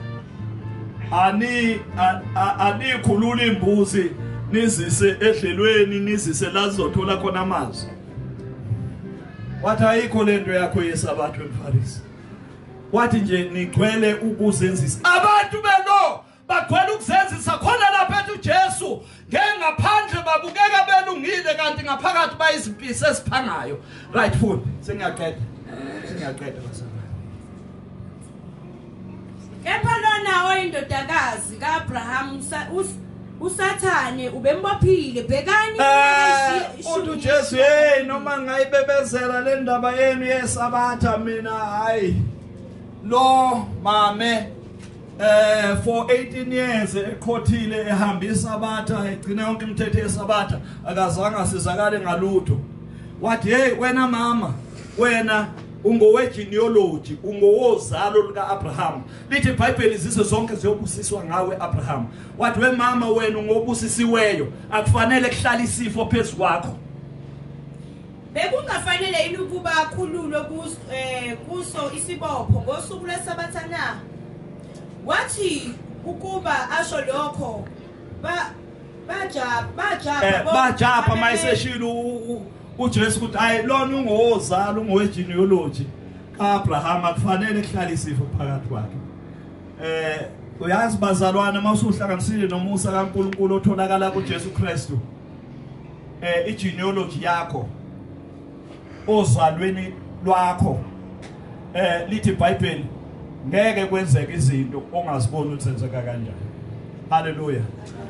ani anikhulula imbuzi nizise edlelweni nizise la zizothola khona amanzi. Wathi ayikho lento yakho yesabatha emfarisi wathi nje nigcwele ukuzenzisa abantu belo bagcwele ukuzenzisa khona lapha ethi uJesu ngengaphandle babukeka belungile kanti ngaphakathi bayizimpisi esiphangayo, right? Futhi sengiyaqeda sengiyaqeda basana. kepha lona oyindodakazi kaAbraham uSathane ubembophile bhekani uthi uJesu hey noma ngayibebezela le ndaba yenu yesabatha mina hayi lo mame eh for eighteen years ekhothile ehambisa abatha egcina yonke imithetho yesabatha akazange asizakale ngalutho. Wathi hey wena mama wena ungowe genealogy ungowozalo lika Abraham. Lithi iBhayibheli izizwe zonke ziyobusiswa ngawe Abraham. Wathi we mama wena ungobusisiweyo akufanele kuhlala isifo phezulu kwakho. Bekungafanele yini ukuba akhululwe kuso eh kuso isibopho ngosuku lwesabatha na? Wathi ukuba asho lokho ba baja baja bajapha mayiseshilo uJesu ukuthi hayi lona ungowozalo ungowe genealogy kaAbraham akufanele kuhlala isifo phakathi kwakhe. Eh uyazi bazalwana mawusuhlanganisile nomusa kaNkuluNkulu otholakala kuJesu Kristu. Eh igenealogy yakho ozalweni lwakho eh lithi iBhayibheli ngeke kwenzeke izinto ongaziboni ukuthi zenzeka kanjani. Hallelujah.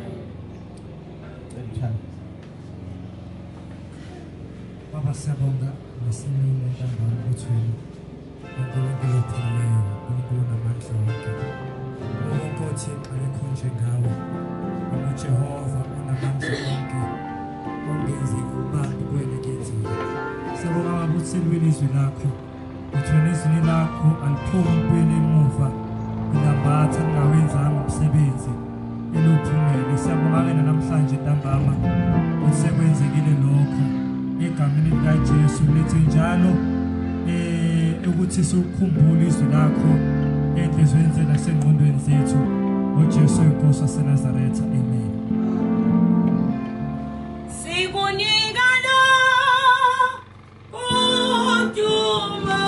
Baba siyabonga ngesimini entambama kuthweni uNkulunkulu ophileyo uNkulunkulu namandla wonke wonke othi ayikho njengawe uJehova unamandla wonke ongenzi ubani kwena kenzile siyabonga baba ukuthi selwelizwi lakho uthona izwi lakho aliphumi kwena emuva inabatha ngawenzanga umsebenzi elophumele siyabonga ke namhlanje entambama usekwenzekile lokho egameni likaJesu lithi njalo eh ukuthi sikukhumbule izwi lakho enhlizweni zethu nasengqondweni zethu uJesu inkosi yaseNazaretha amen. Sikunika lo udumo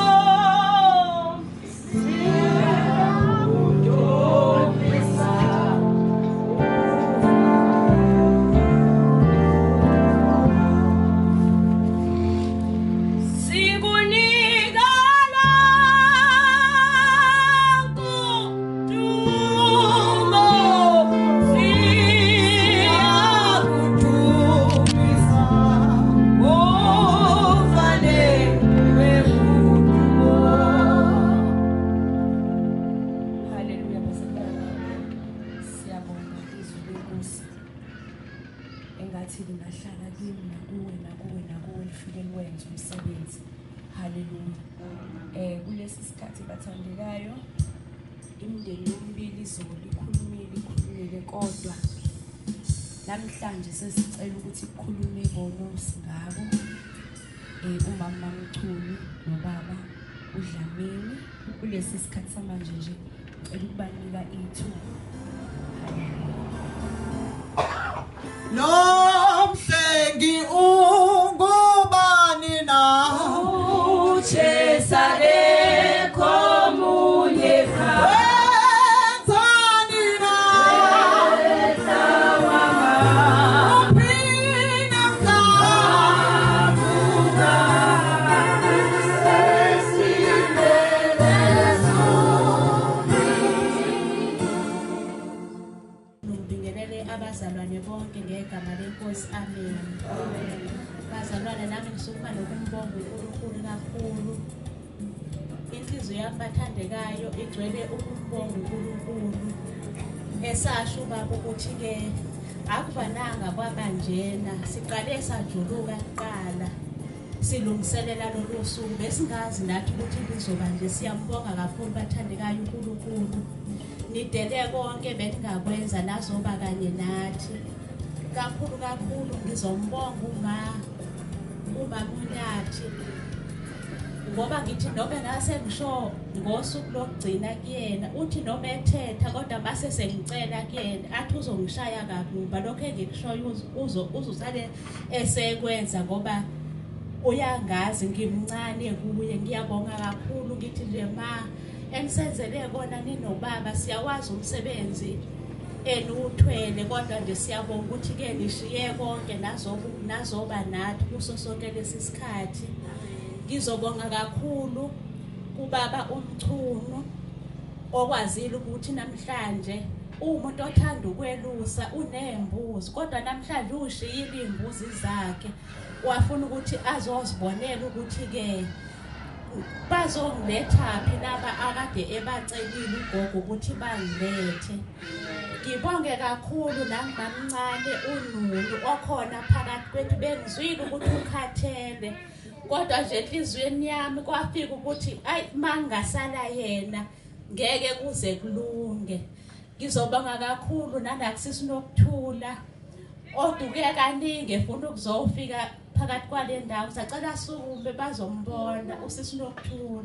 bathandekayo imindeni yombili izoli ikhulumile ikhulumile kodwa namhlanje sesicela ukuthi ikhulume bona singabo eh umama Mchunu nobaba uDlamini kulesi sikhathi samanje nje ngicela ukubanika ithuba. Nomhlengi ungubani na uchesale komunye ka wenzani na wetawama uphina kamuka Ngibingelele abazalwane bonke ngegama lenkosi amen. Bazalwane nami ngisukuma nokumbonga uNkulunkulu kakhulu. Inhliziyo yami bathandekayo igcwele ukumbonga uNkulunkulu. Esasho baba ukuthi ke akubananga kwabanjena siqale sajuluka kuqala silungiselela lolu suku besingazi nathi ukuthi lizoba nje. Siyambonga kakhulu bathandekayo uNkulunkulu. Nidele konke beningakwenza nazoba kanye nathi. Kakhulu kakhulu ngizombonga uma uma kunathi ngoba ngithi noma ngase ngisho ngosuku lokugcina kuyena uthi noma ethetha kodwa base sengicela kuyena athi uzongishaya kabuba lokho engikushoyo uzo uzusale esekwenza ngoba uyangazi ngimncane kuye. Ngiyabonga kakhulu ngithi nje ma enisenzele kona ninobaba siyawazi umsebenzi enuthwele kodwa nje siyabonga ukuthi ke nishiye konke nazoba nazoba nathi kuso sonke lesi sikhathi. Ngizobonga kakhulu kubaba uMchunu okwazile ukuthi namhlanje umuntu othanda ukwelusa unembuzi kodwa namhlanje ushiyile imbuzi zakhe wafuna ukuthi azozibonela ukuthi ke bazongiletha phi laba akade ebacelile ugogo ukuthi bangilethe. Ngibonge kakhulu nangimamncane uNulu okhona phakathi kwethu bengizwile ukuthi ukhathele. Kodwa nje enhlizweni yami kwafika ukuthi ayi mangasala yena ngeke kuze kulunge. Ngizobonga kakhulu nanakusisi Nokuthula oduke kaningi efuna ukuzofika phakathi kwale ndawo. Sacela sukume bazombona usisi Nokuthula.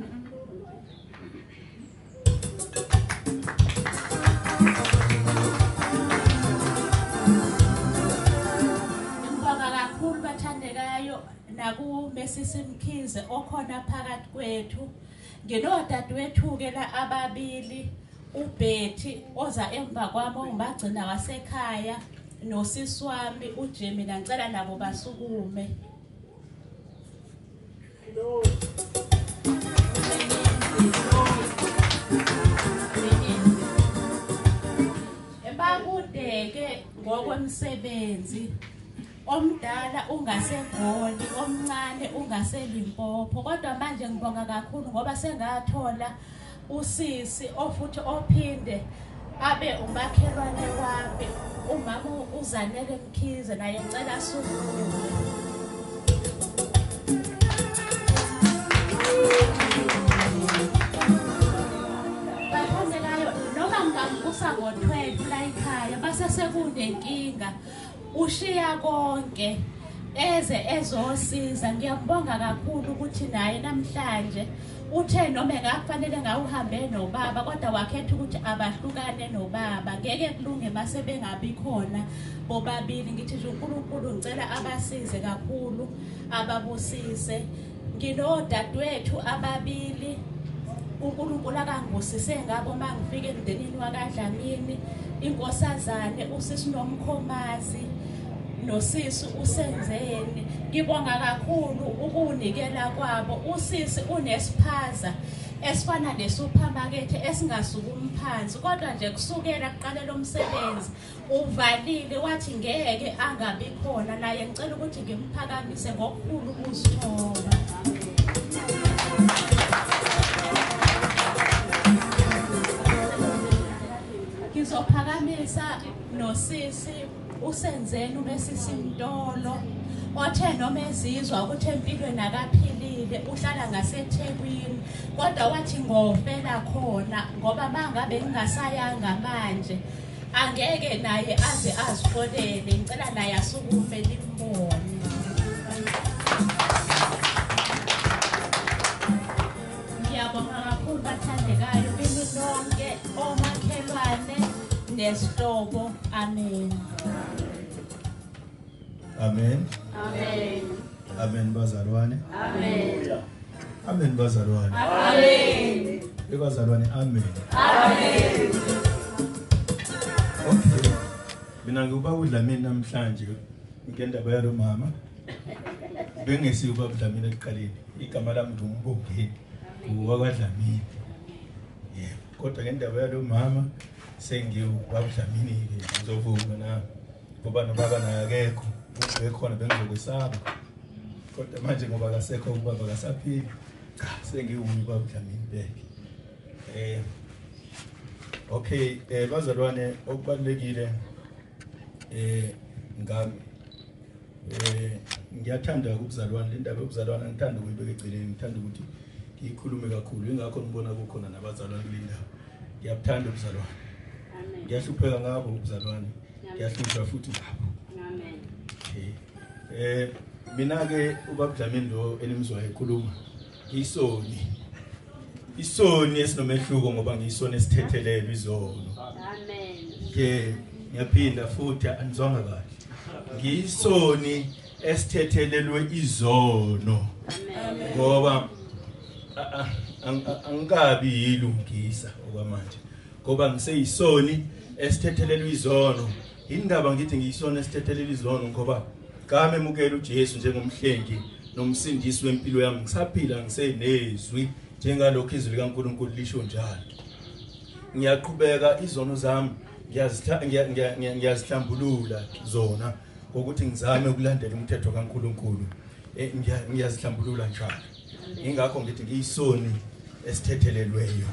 Ngibonga kakhulu bathandekayo naku Mesisi Mkhize okhona phakathi kwethu. Nginodadewethu ke la ababili uBetty oza emva kwami ongibagcina wasekhaya nosisi wami uJimmy ngicela nabo basukume. Ebakudeke ngokwemsebenzi omdala ungasegoli omncane ungaseLimpopo kodwa manje ngibonga kakhulu ngoba sengathola usisi ofuthi ophinde abe umakhelwane wami umama uZanele Mkhize naye ngicela sukume. Bathandekayo noma ngambusa ngo-twelve la ekhaya base sekunenkinga ushiya konke eze ezosiza. Ngiyabonga kakhulu ukuthi naye namhlanje uthe noma ngakufanele ngawuhambe nobaba kodwa wakhetha ukuthi abahlukane nobaba. Ngeke kulunge mase bengabi khona bobabili. Ngithi nje uNkulunkulu ngicela abasize kakhulu ababusise. Nginodadewethu ababili uNkulunkulu akangibusise ngabo mangifike emndenini wakaDlamini inkosazane usisi Nomkhomazi nosisi uSenzeni. Ngibonga kakhulu ukunikela kwabo. Usisi unesiphaza esifana nesupermarket esingasukumi phansi kodwa nje kusukela kuqala lomsebenzi uvalile wathi ngeke angabi khona. Naye ngicela ukuthi ngimphakamise ngokukhulu ukuzithoba. Ngizophakamisa nosisi uSenzeni uMesisi Mtolo othe noma ezizwa ukuthi empilweni akaphilile uhlala ngaseThekwini kodwa wathi ngofela khona ngoba mangabe ngingasayanga manje angeke naye aze azifolele. Ngicela naye asukume limbone. Ngiyabonga kakhulu bathandekayo bini lonke omakhelwane nesihlobo. Amen. Amen. Amen. Amen bazalwane. Amen. Amen bazalwane. Amen. Bazalwane amen. Amen. Okay. Mina ngiuba uDlamini namhlanje ngendaba yalo mama. Bengesi uba uDlamini eqaleni. Igama lami nguMbongeni. uwakwaDlamini. Yebo. Kodwa ngendaba yalo mama sengiuba uDlamini ke ngizovuma na ngoba nobaba naye akekho. Bekhona bengizokwesaba. Kodwa manje ngoba akasekho ubaba akasaphili. Cha sengiwuba uDlamini beke. Eh Okay, eh bazalwane okubalekile eh ngami eh ngiyathanda ukuzalwana le ndaba yokuzalwana ngithanda ukuyibeka eceleni ngithanda ukuthi ngikhulume kakhulu ingakho ngibona kukhona nabazalwane kulinda ngiyathanda ukuzalwana amen ngiyahlupheka ngabo ukuzalwana ngiyahlupheka futhi ngabo amen eh mina ke ubaba Dlamini lo elimzwa ekhuluma isoni isoni esinomehluko ngoba ngisona esithethelelwe izono amen ke ngiyaphinda futhi anizonga kahle ngisoni esithethelelwe izono amen ngoba angikabi yilungisa okwamanje ngoba ngiseyisoni esithethelelwe izono indaba ngithi ngiyisona esithethelelwe izono ngoba kame emukela uJesu njengomhlengi nomsindisi wempilo yami ngisaphila ngisenezwi njengalokho izwi likaNkulunkulu lisho njalo ngiyaqhubeka izono zami ngiyazihlambulula zona ukuthi ngizame ukulandela umthetho kaNkulunkulu ngiyazihlambulula njalo ingakho ngithi ngiyisoni esithethelelweyo.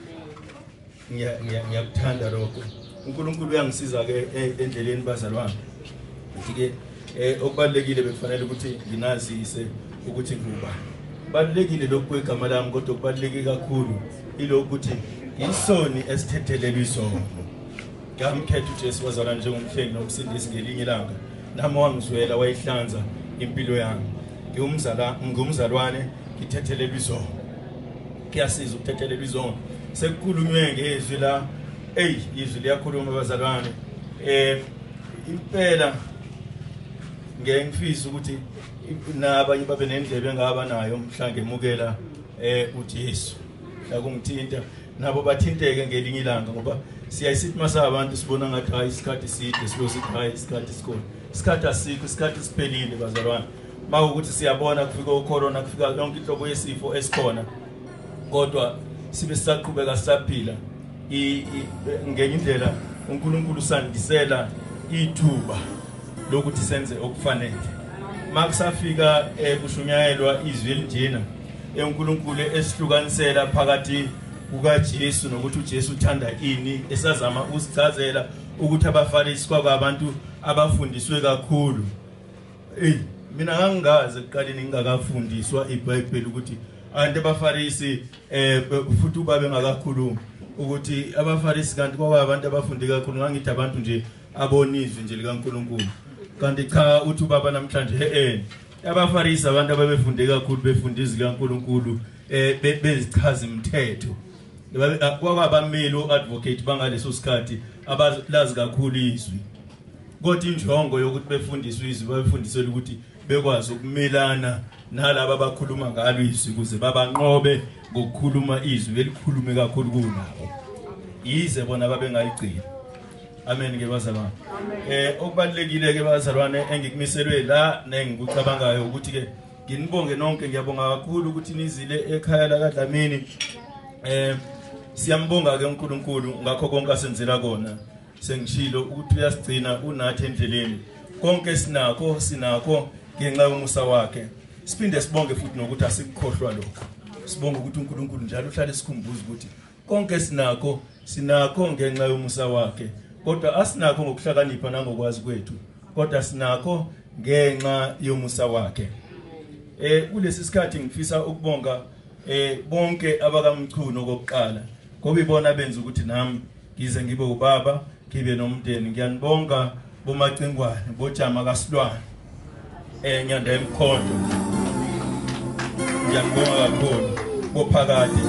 Ngiya ngiyakuthanda lokho. uNkulunkulu uyangisiza ke endleleni bazalwane. Ngithi ke eh okubalekile bekufanele ukuthi nginazise ukuthi nguba. Balekile lokho kwegama lami kodwa kubaleke kakhulu ilokho ukuthi isoni esithethelelwe isono. Ngamkhetha uJesu wazalwa njengomhlengi nomsindisi ngelinye ilanga. Nami wangizwela wayihlanza impilo yami. Ngiyumzala ngumzalwane ngithethelelwe isono. Kuyasiza ukuthethelelwa isono. Sekukhulunywe ngezwi la hey izwi liyakhuluma abazalwane. Eh impela ngengifisa ukuthi nabanye babe nendlebe engaba nayo mhla ngemukela eh uJesu. La kungithinta nabo bathinteke ngelinye ilanga ngoba siyayisithi masa abantu sibona ngathi hayi isikhathi side sibosithi hayi isikhathi sikhona. Isikhathi asikho, isikhathi siphelile bazalwane. Mawukuthi siyabona kufika ucorona kufika yonke inhlobo yesifo esikhona. Kodwa sibe sisaqhubeka sisaphila. Ngenye indlela uNkulunkulu sandisela ithuba lokuthi senze okufanele. Makusafika kushunyayelwa izwi elinjena eNkulunkulu esihlukanisela phakathi kukaJesu nokuthi uJesu uthanda ini esazama usichazela ukuthi abafarisi kwabantu abafundiswe kakhulu. Eh mina ngangazi ekuqaleni ngingakafundiswa iBhayibheli ukuthi abantu abafarisi eh futhi ubabe ngakakhuluma ukuthi abafarisi kanti kwabantu abafundi kakhulu ngangithi abantu nje abonizwe nje likaNkulunkulu. Kanti cha uthi ubaba namhlanje eh abafarisi abantu ababefunde kakhulu befundisa likaNkulunkulu eh bezichaza imithetho. Kwabameli uadvocate bangaleso sikhathi abalazi kakhulu izwi. Kodwa injongo yokuthi befundiswe izwi babefundisela ukuthi bekwazi ukumelana nalabo abakhuluma ngalo izwi ukuze babanqobe ngokukhuluma izwi elikhulume kakhulu kunabo. Yize bona babe ngaligcina. Amen ke bazalwane. Eh okubalekile ke bazalwane engikumiselwe la nengikucabangayo ukuthi ke nginibonge nonke ngiyabonga kakhulu ukuthi nizile ekhaya la kaDlamini. Eh siyambonga ke uNkulunkulu ngakho konke asenzela kona. Sengishilo ukuthi uyasigcina unathi endleleni. Konke sinakho sinakho ngenxa yomusa wakhe. Siphinde sibonge futhi nokuthi asikukhohlwa lokho. Sibonge ukuthi uNkulunkulu njalo uhlale sikhumbuza ukuthi konke sinakho sinakho ngenxa yomusa wakhe. Kodwa asinakho ngokuhlakanipha nangokwazi kwethu. Kodwa sinakho ngenxa yomusa wakhe. Eh kulesi sikhathi ngifisa ukubonga eh bonke abakamchuno kokuqala. Ngoba ibona benza ukuthi nami ngize ngibe ubaba, ngibe nomndeni. Ngiyanibonga bomacingwane, bojama kaSilwane. Eh Nyanda eMkhondo. Ngiyanibonga kakhulu bophakade.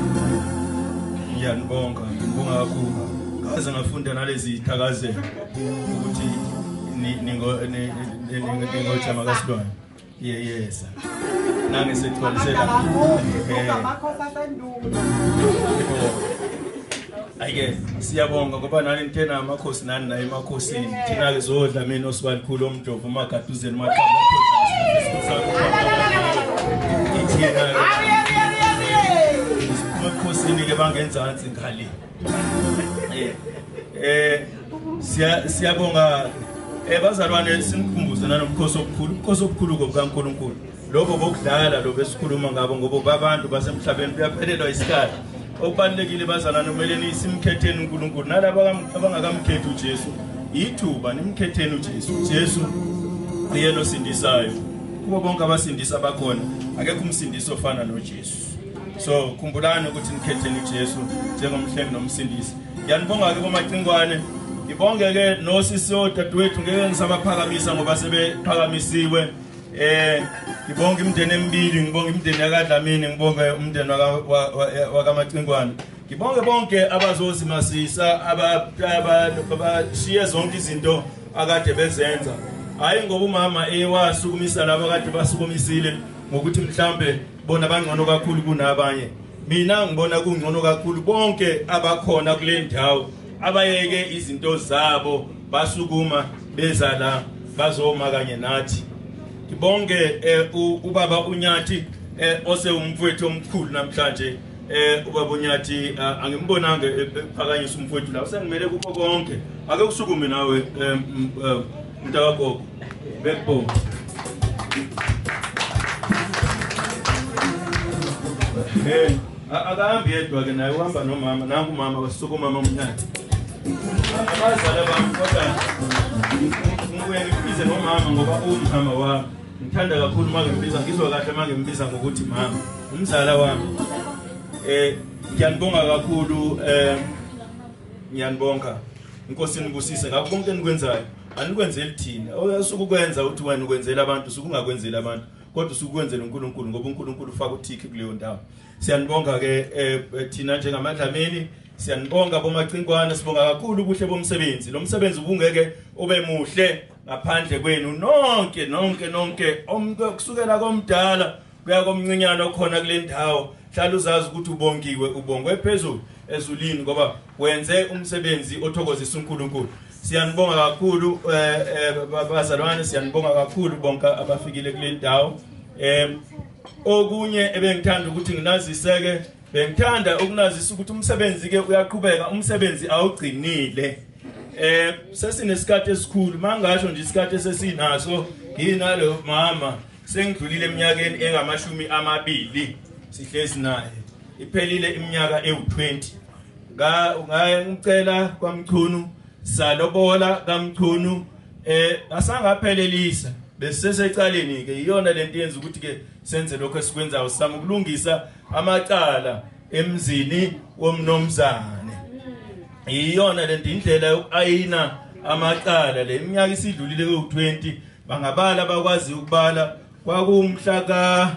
Ngiyanibonga, ngibonga kakhulu. Kaze ngafunda nalezi thakazelo ukuthi ningo ningojama kaSilwane. Yeah yes. Nange sethwalisela. Ngamakhosi asendulo. Ayike siyabonga ngoba nani nithena amakhosi nani naye emakhosini. Thina ke zodla mina osibalikhulu omjovu magaduzeni maqaba amakhosini ke bangenzansi ngali. Eh eh siya siyabonga ebazalwane simkhumbuze nanomkhosi obukhulu umkhosi obukhulu ngokukaNkulunkulu. Lobo bokudlala lobo esikhuluma ngabo ngoba abantu basemhlabeni kuyaphelelwa isikhathi. Okubalekile bazalwane kumele nisimkhetheni uNkulunkulu nalabo abangakamkhethi uJesu. Ithuba nimkhetheni uJesu. Jesu uyena osindisayo. Kubo bonke abasindisa bakhona akekho umsindisi ofana noJesu. So khumbulani ukuthi nikhetheni uJesu njengomhlengi nomsindisi. Ngiyanibonga ke bomacingwane. Ngibonge ke nosisi odadewethu ngeke ngisabaphakamisa ngoba sebephakamisiwe. Eh ngibonga imndeni emibili, ngibonga imndeni yakaDlamini, ngibonga umndeni wakamacingwane. Ngibonge bonke abazozimasisa abashiye zonke izinto akade bezenza. Hayi ngoba umama ewasukumisa laba kade basukumisile ngokuthi mhlambe bona bangcono kakhulu kunabanye. Mina ngibona kungcono kakhulu bonke abakhona kule ndawo abayeke izinto zabo basukuma beza la bazoma kanye nathi. Ngibonge ubaba uNyathi ose umfowethu omkhulu namhlanje ubaba uNyathi angimbonanga ephakanyisa umfowethu la usengimele kukho konke ake kusukume nawe mntagogo bekho Eh, akahambi yedwa ke naye uhamba nomama, nangu mama wasuku mama umnyathi. Abazali bami kodwa ngibuye ngibize nomama ngoba umama wami. Ngithanda kakhulu manje ngibiza ngizwa kahle manje ngibiza ngokuthi mama, umzala wami. Eh, ngiyanibonga kakhulu eh ngiyanibonga. Inkosi nibusise ngakho konke enikwenzayo. Anikwenzeli thina. Oyasuku kwenza uthi wena ukwenzela abantu, usuku ungakwenzela abantu. Kodwa usukwenzela uNkulunkulu ngoba uNkulunkulu ufaka uthiki kuleyo ndawo. Siyanibonga ke thina njengamadlamini, siyanibonga bomacingwana, sibonga kakhulu ubuhle bomsebenzi. Lo msebenzi ubungeke ube muhle ngaphandle kwenu nonke nonke nonke kusukela komdala kuya komncinyana okhona kule ndawo. Hlala uzazi ukuthi ubongiwe, ubongwe phezulu ezulini ngoba wenze umsebenzi othokozisa uNkulunkulu. Siyanibonga kakhulu eh bazalwane, siyanibonga kakhulu bonke abafikile kule ndawo. Em okunye ebengithanda ukuthi nginaziseke, bengithanda ukunazisa ukuthi umsebenzi ke uyaqhubeka, umsebenzi awugcinile. Eh sesinesikhathi esikhulu, mangasho nje isikhathi esesinaso nginalo mama sengidlulile eminyakeni engamashumi amabili sihlezi naye. Iphelile iminyaka ewu twenty. Nga ngicela kwamchunu salobola kamchunu eh asangaphelelisa besesecaleni ke iyona lento yenza ukuthi ke senze lokho esikwenzayo, sisama ukulungisa amacala emzini womnomzane. Iyona lento indlela ayina amacala le minyaka isidlulile ku twenty bangabala bakwazi ukubala kwakumhla ka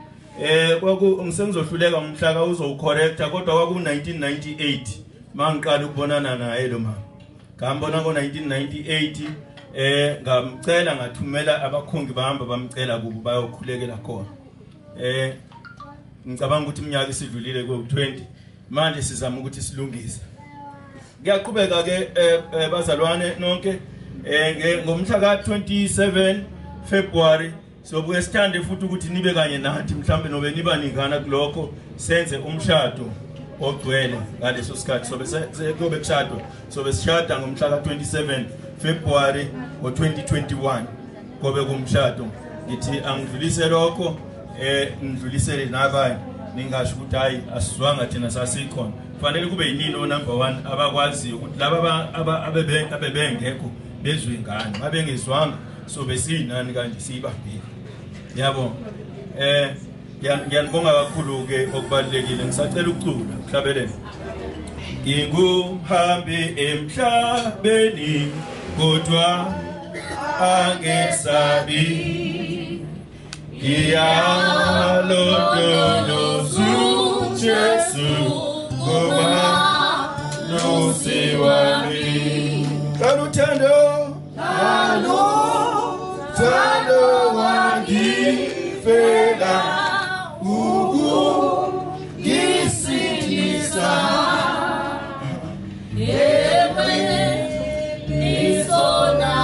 eh kwaku ngisengizohluleka umhla ka uzowucorrecta kodwa kwaku nineteen ninety-eight mangiqala ukubonana naye lo mama. Ngambona ngo nineteen ninety-eight eh ngamcela ngathumela abakhongi bahamba bamcela kubo bayokhulekela khona. Eh ngicabanga ukuthi iminyaka isidlulile ku twenty manje sizama ukuthi silungise. Ngiyaqhubeka ke bazalwane nonke eh ngomhla ka twenty-seven February sobuye sithande futhi ukuthi nibe kanye nathi mhlambe nobe niba ningana kulokho senze umshado ogcwele ngaleso sikhathi sobe sekuyobe kushado sobe sishada ngomhla ka twenty-seven February ngo twenty twenty-one kobe kumshado. Ngithi angidlulise lokho eh ngidlulisele nabanye ningasho ukuthi hayi asizwanga thina sasikhona. Kufanele kube yinini o number one abakwazi ukuthi laba abebenge abebengekho bezwe ingane babengezwanga sobe sinani kanje sibambile. Yabo eh ngiyanibonga kakhulu ke okubalekile. Ngisacela ukucula uhlabelele. Ngingumhambi emhlabeni kodwa angesabi, ngiyalondoloza uJesu ngoba nosi wami. Kaluthando kaluthando wangifela ukungisindisa. Yewe nisona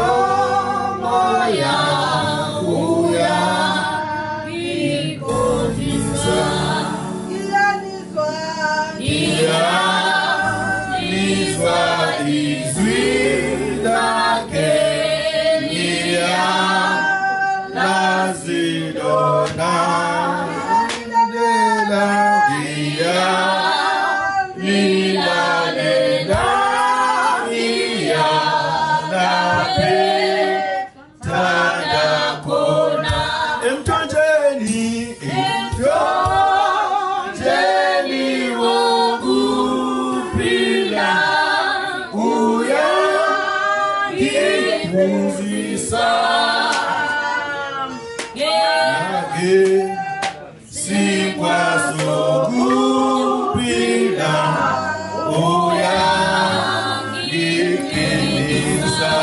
moya uya ikotisa iyanizwa iyanizwa izwi lake niya lazidona lela dia nilalela iya lape tada kona emthonjeni emthonjeni wokuphila uya ngifuzisa ngeke sikwazi ukuphila uya ngifuzisa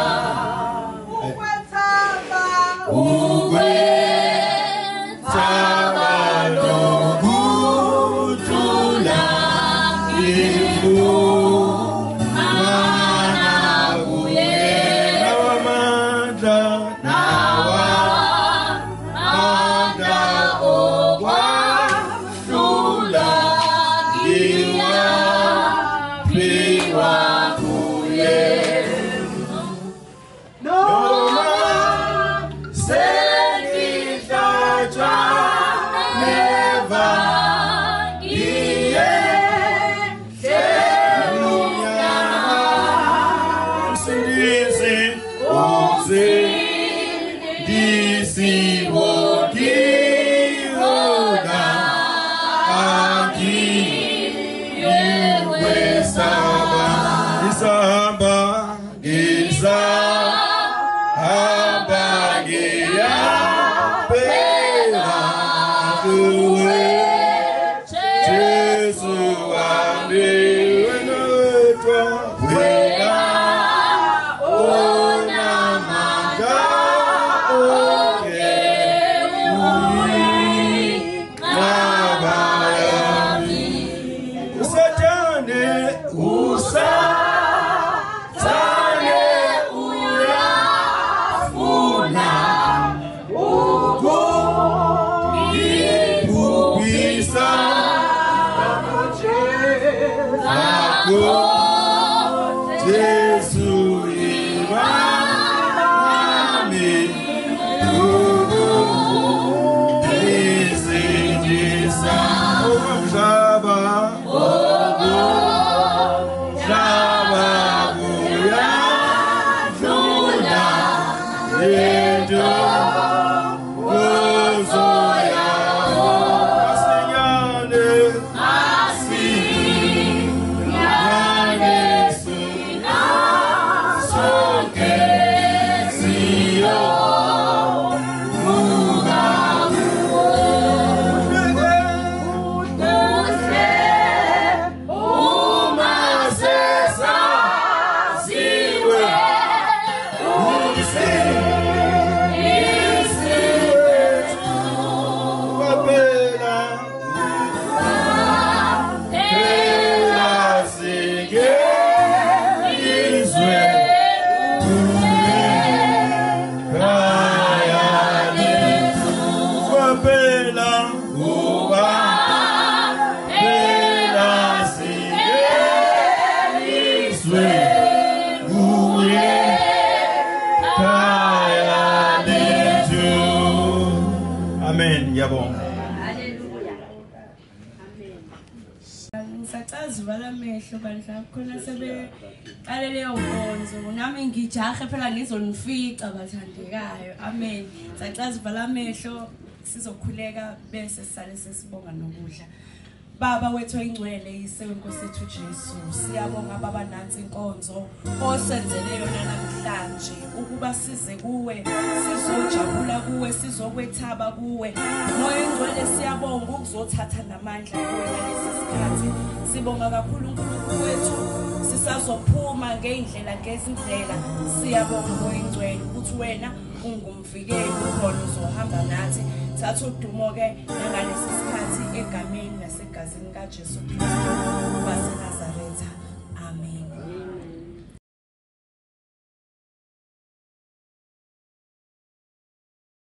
ukwethaba nokuthula ifumana kuye nawamandla nawamandla okwahlula ngiwaphiwa kuye. Noma sengihlatshwa neva usathane uyafuna ukungibhubhisa zakho Jesu imami izindisa umhlaba umhlaba uyadlula into uzoya asinyane asinyane sina sonke siyo Amen, yabonga. Ngisacazivala amehlo bandla khona sebeqale leyo nkonzo nami ngijahe phela ngizonifica bathandekayo. Amen. Ngisacazivala amehlo sizokhuleka bese sisale sesibonga nokudla. Baba wethu oyingcwele isenkosi ethu Jesu, siyabonga baba nansi inkonzo osenzele yona namhlanje ukuba size kuwe, sizojabula kuwe, sizokwethaba kuwe. Moya ingcwele siyabonga ukuzothatha namandla kuwe ngalesi sikhathi. Sibonga kakhulu uNkulunkulu wethu, sisazophuma ngeindlela ngezindlela. Siyabonga moya ingcwele ukuthi wena ungumvikeli ukhona uzohamba nathi. Thatha udumo ke ngalesi sikhathi egameni nasegazini kaJesu Kristu. Base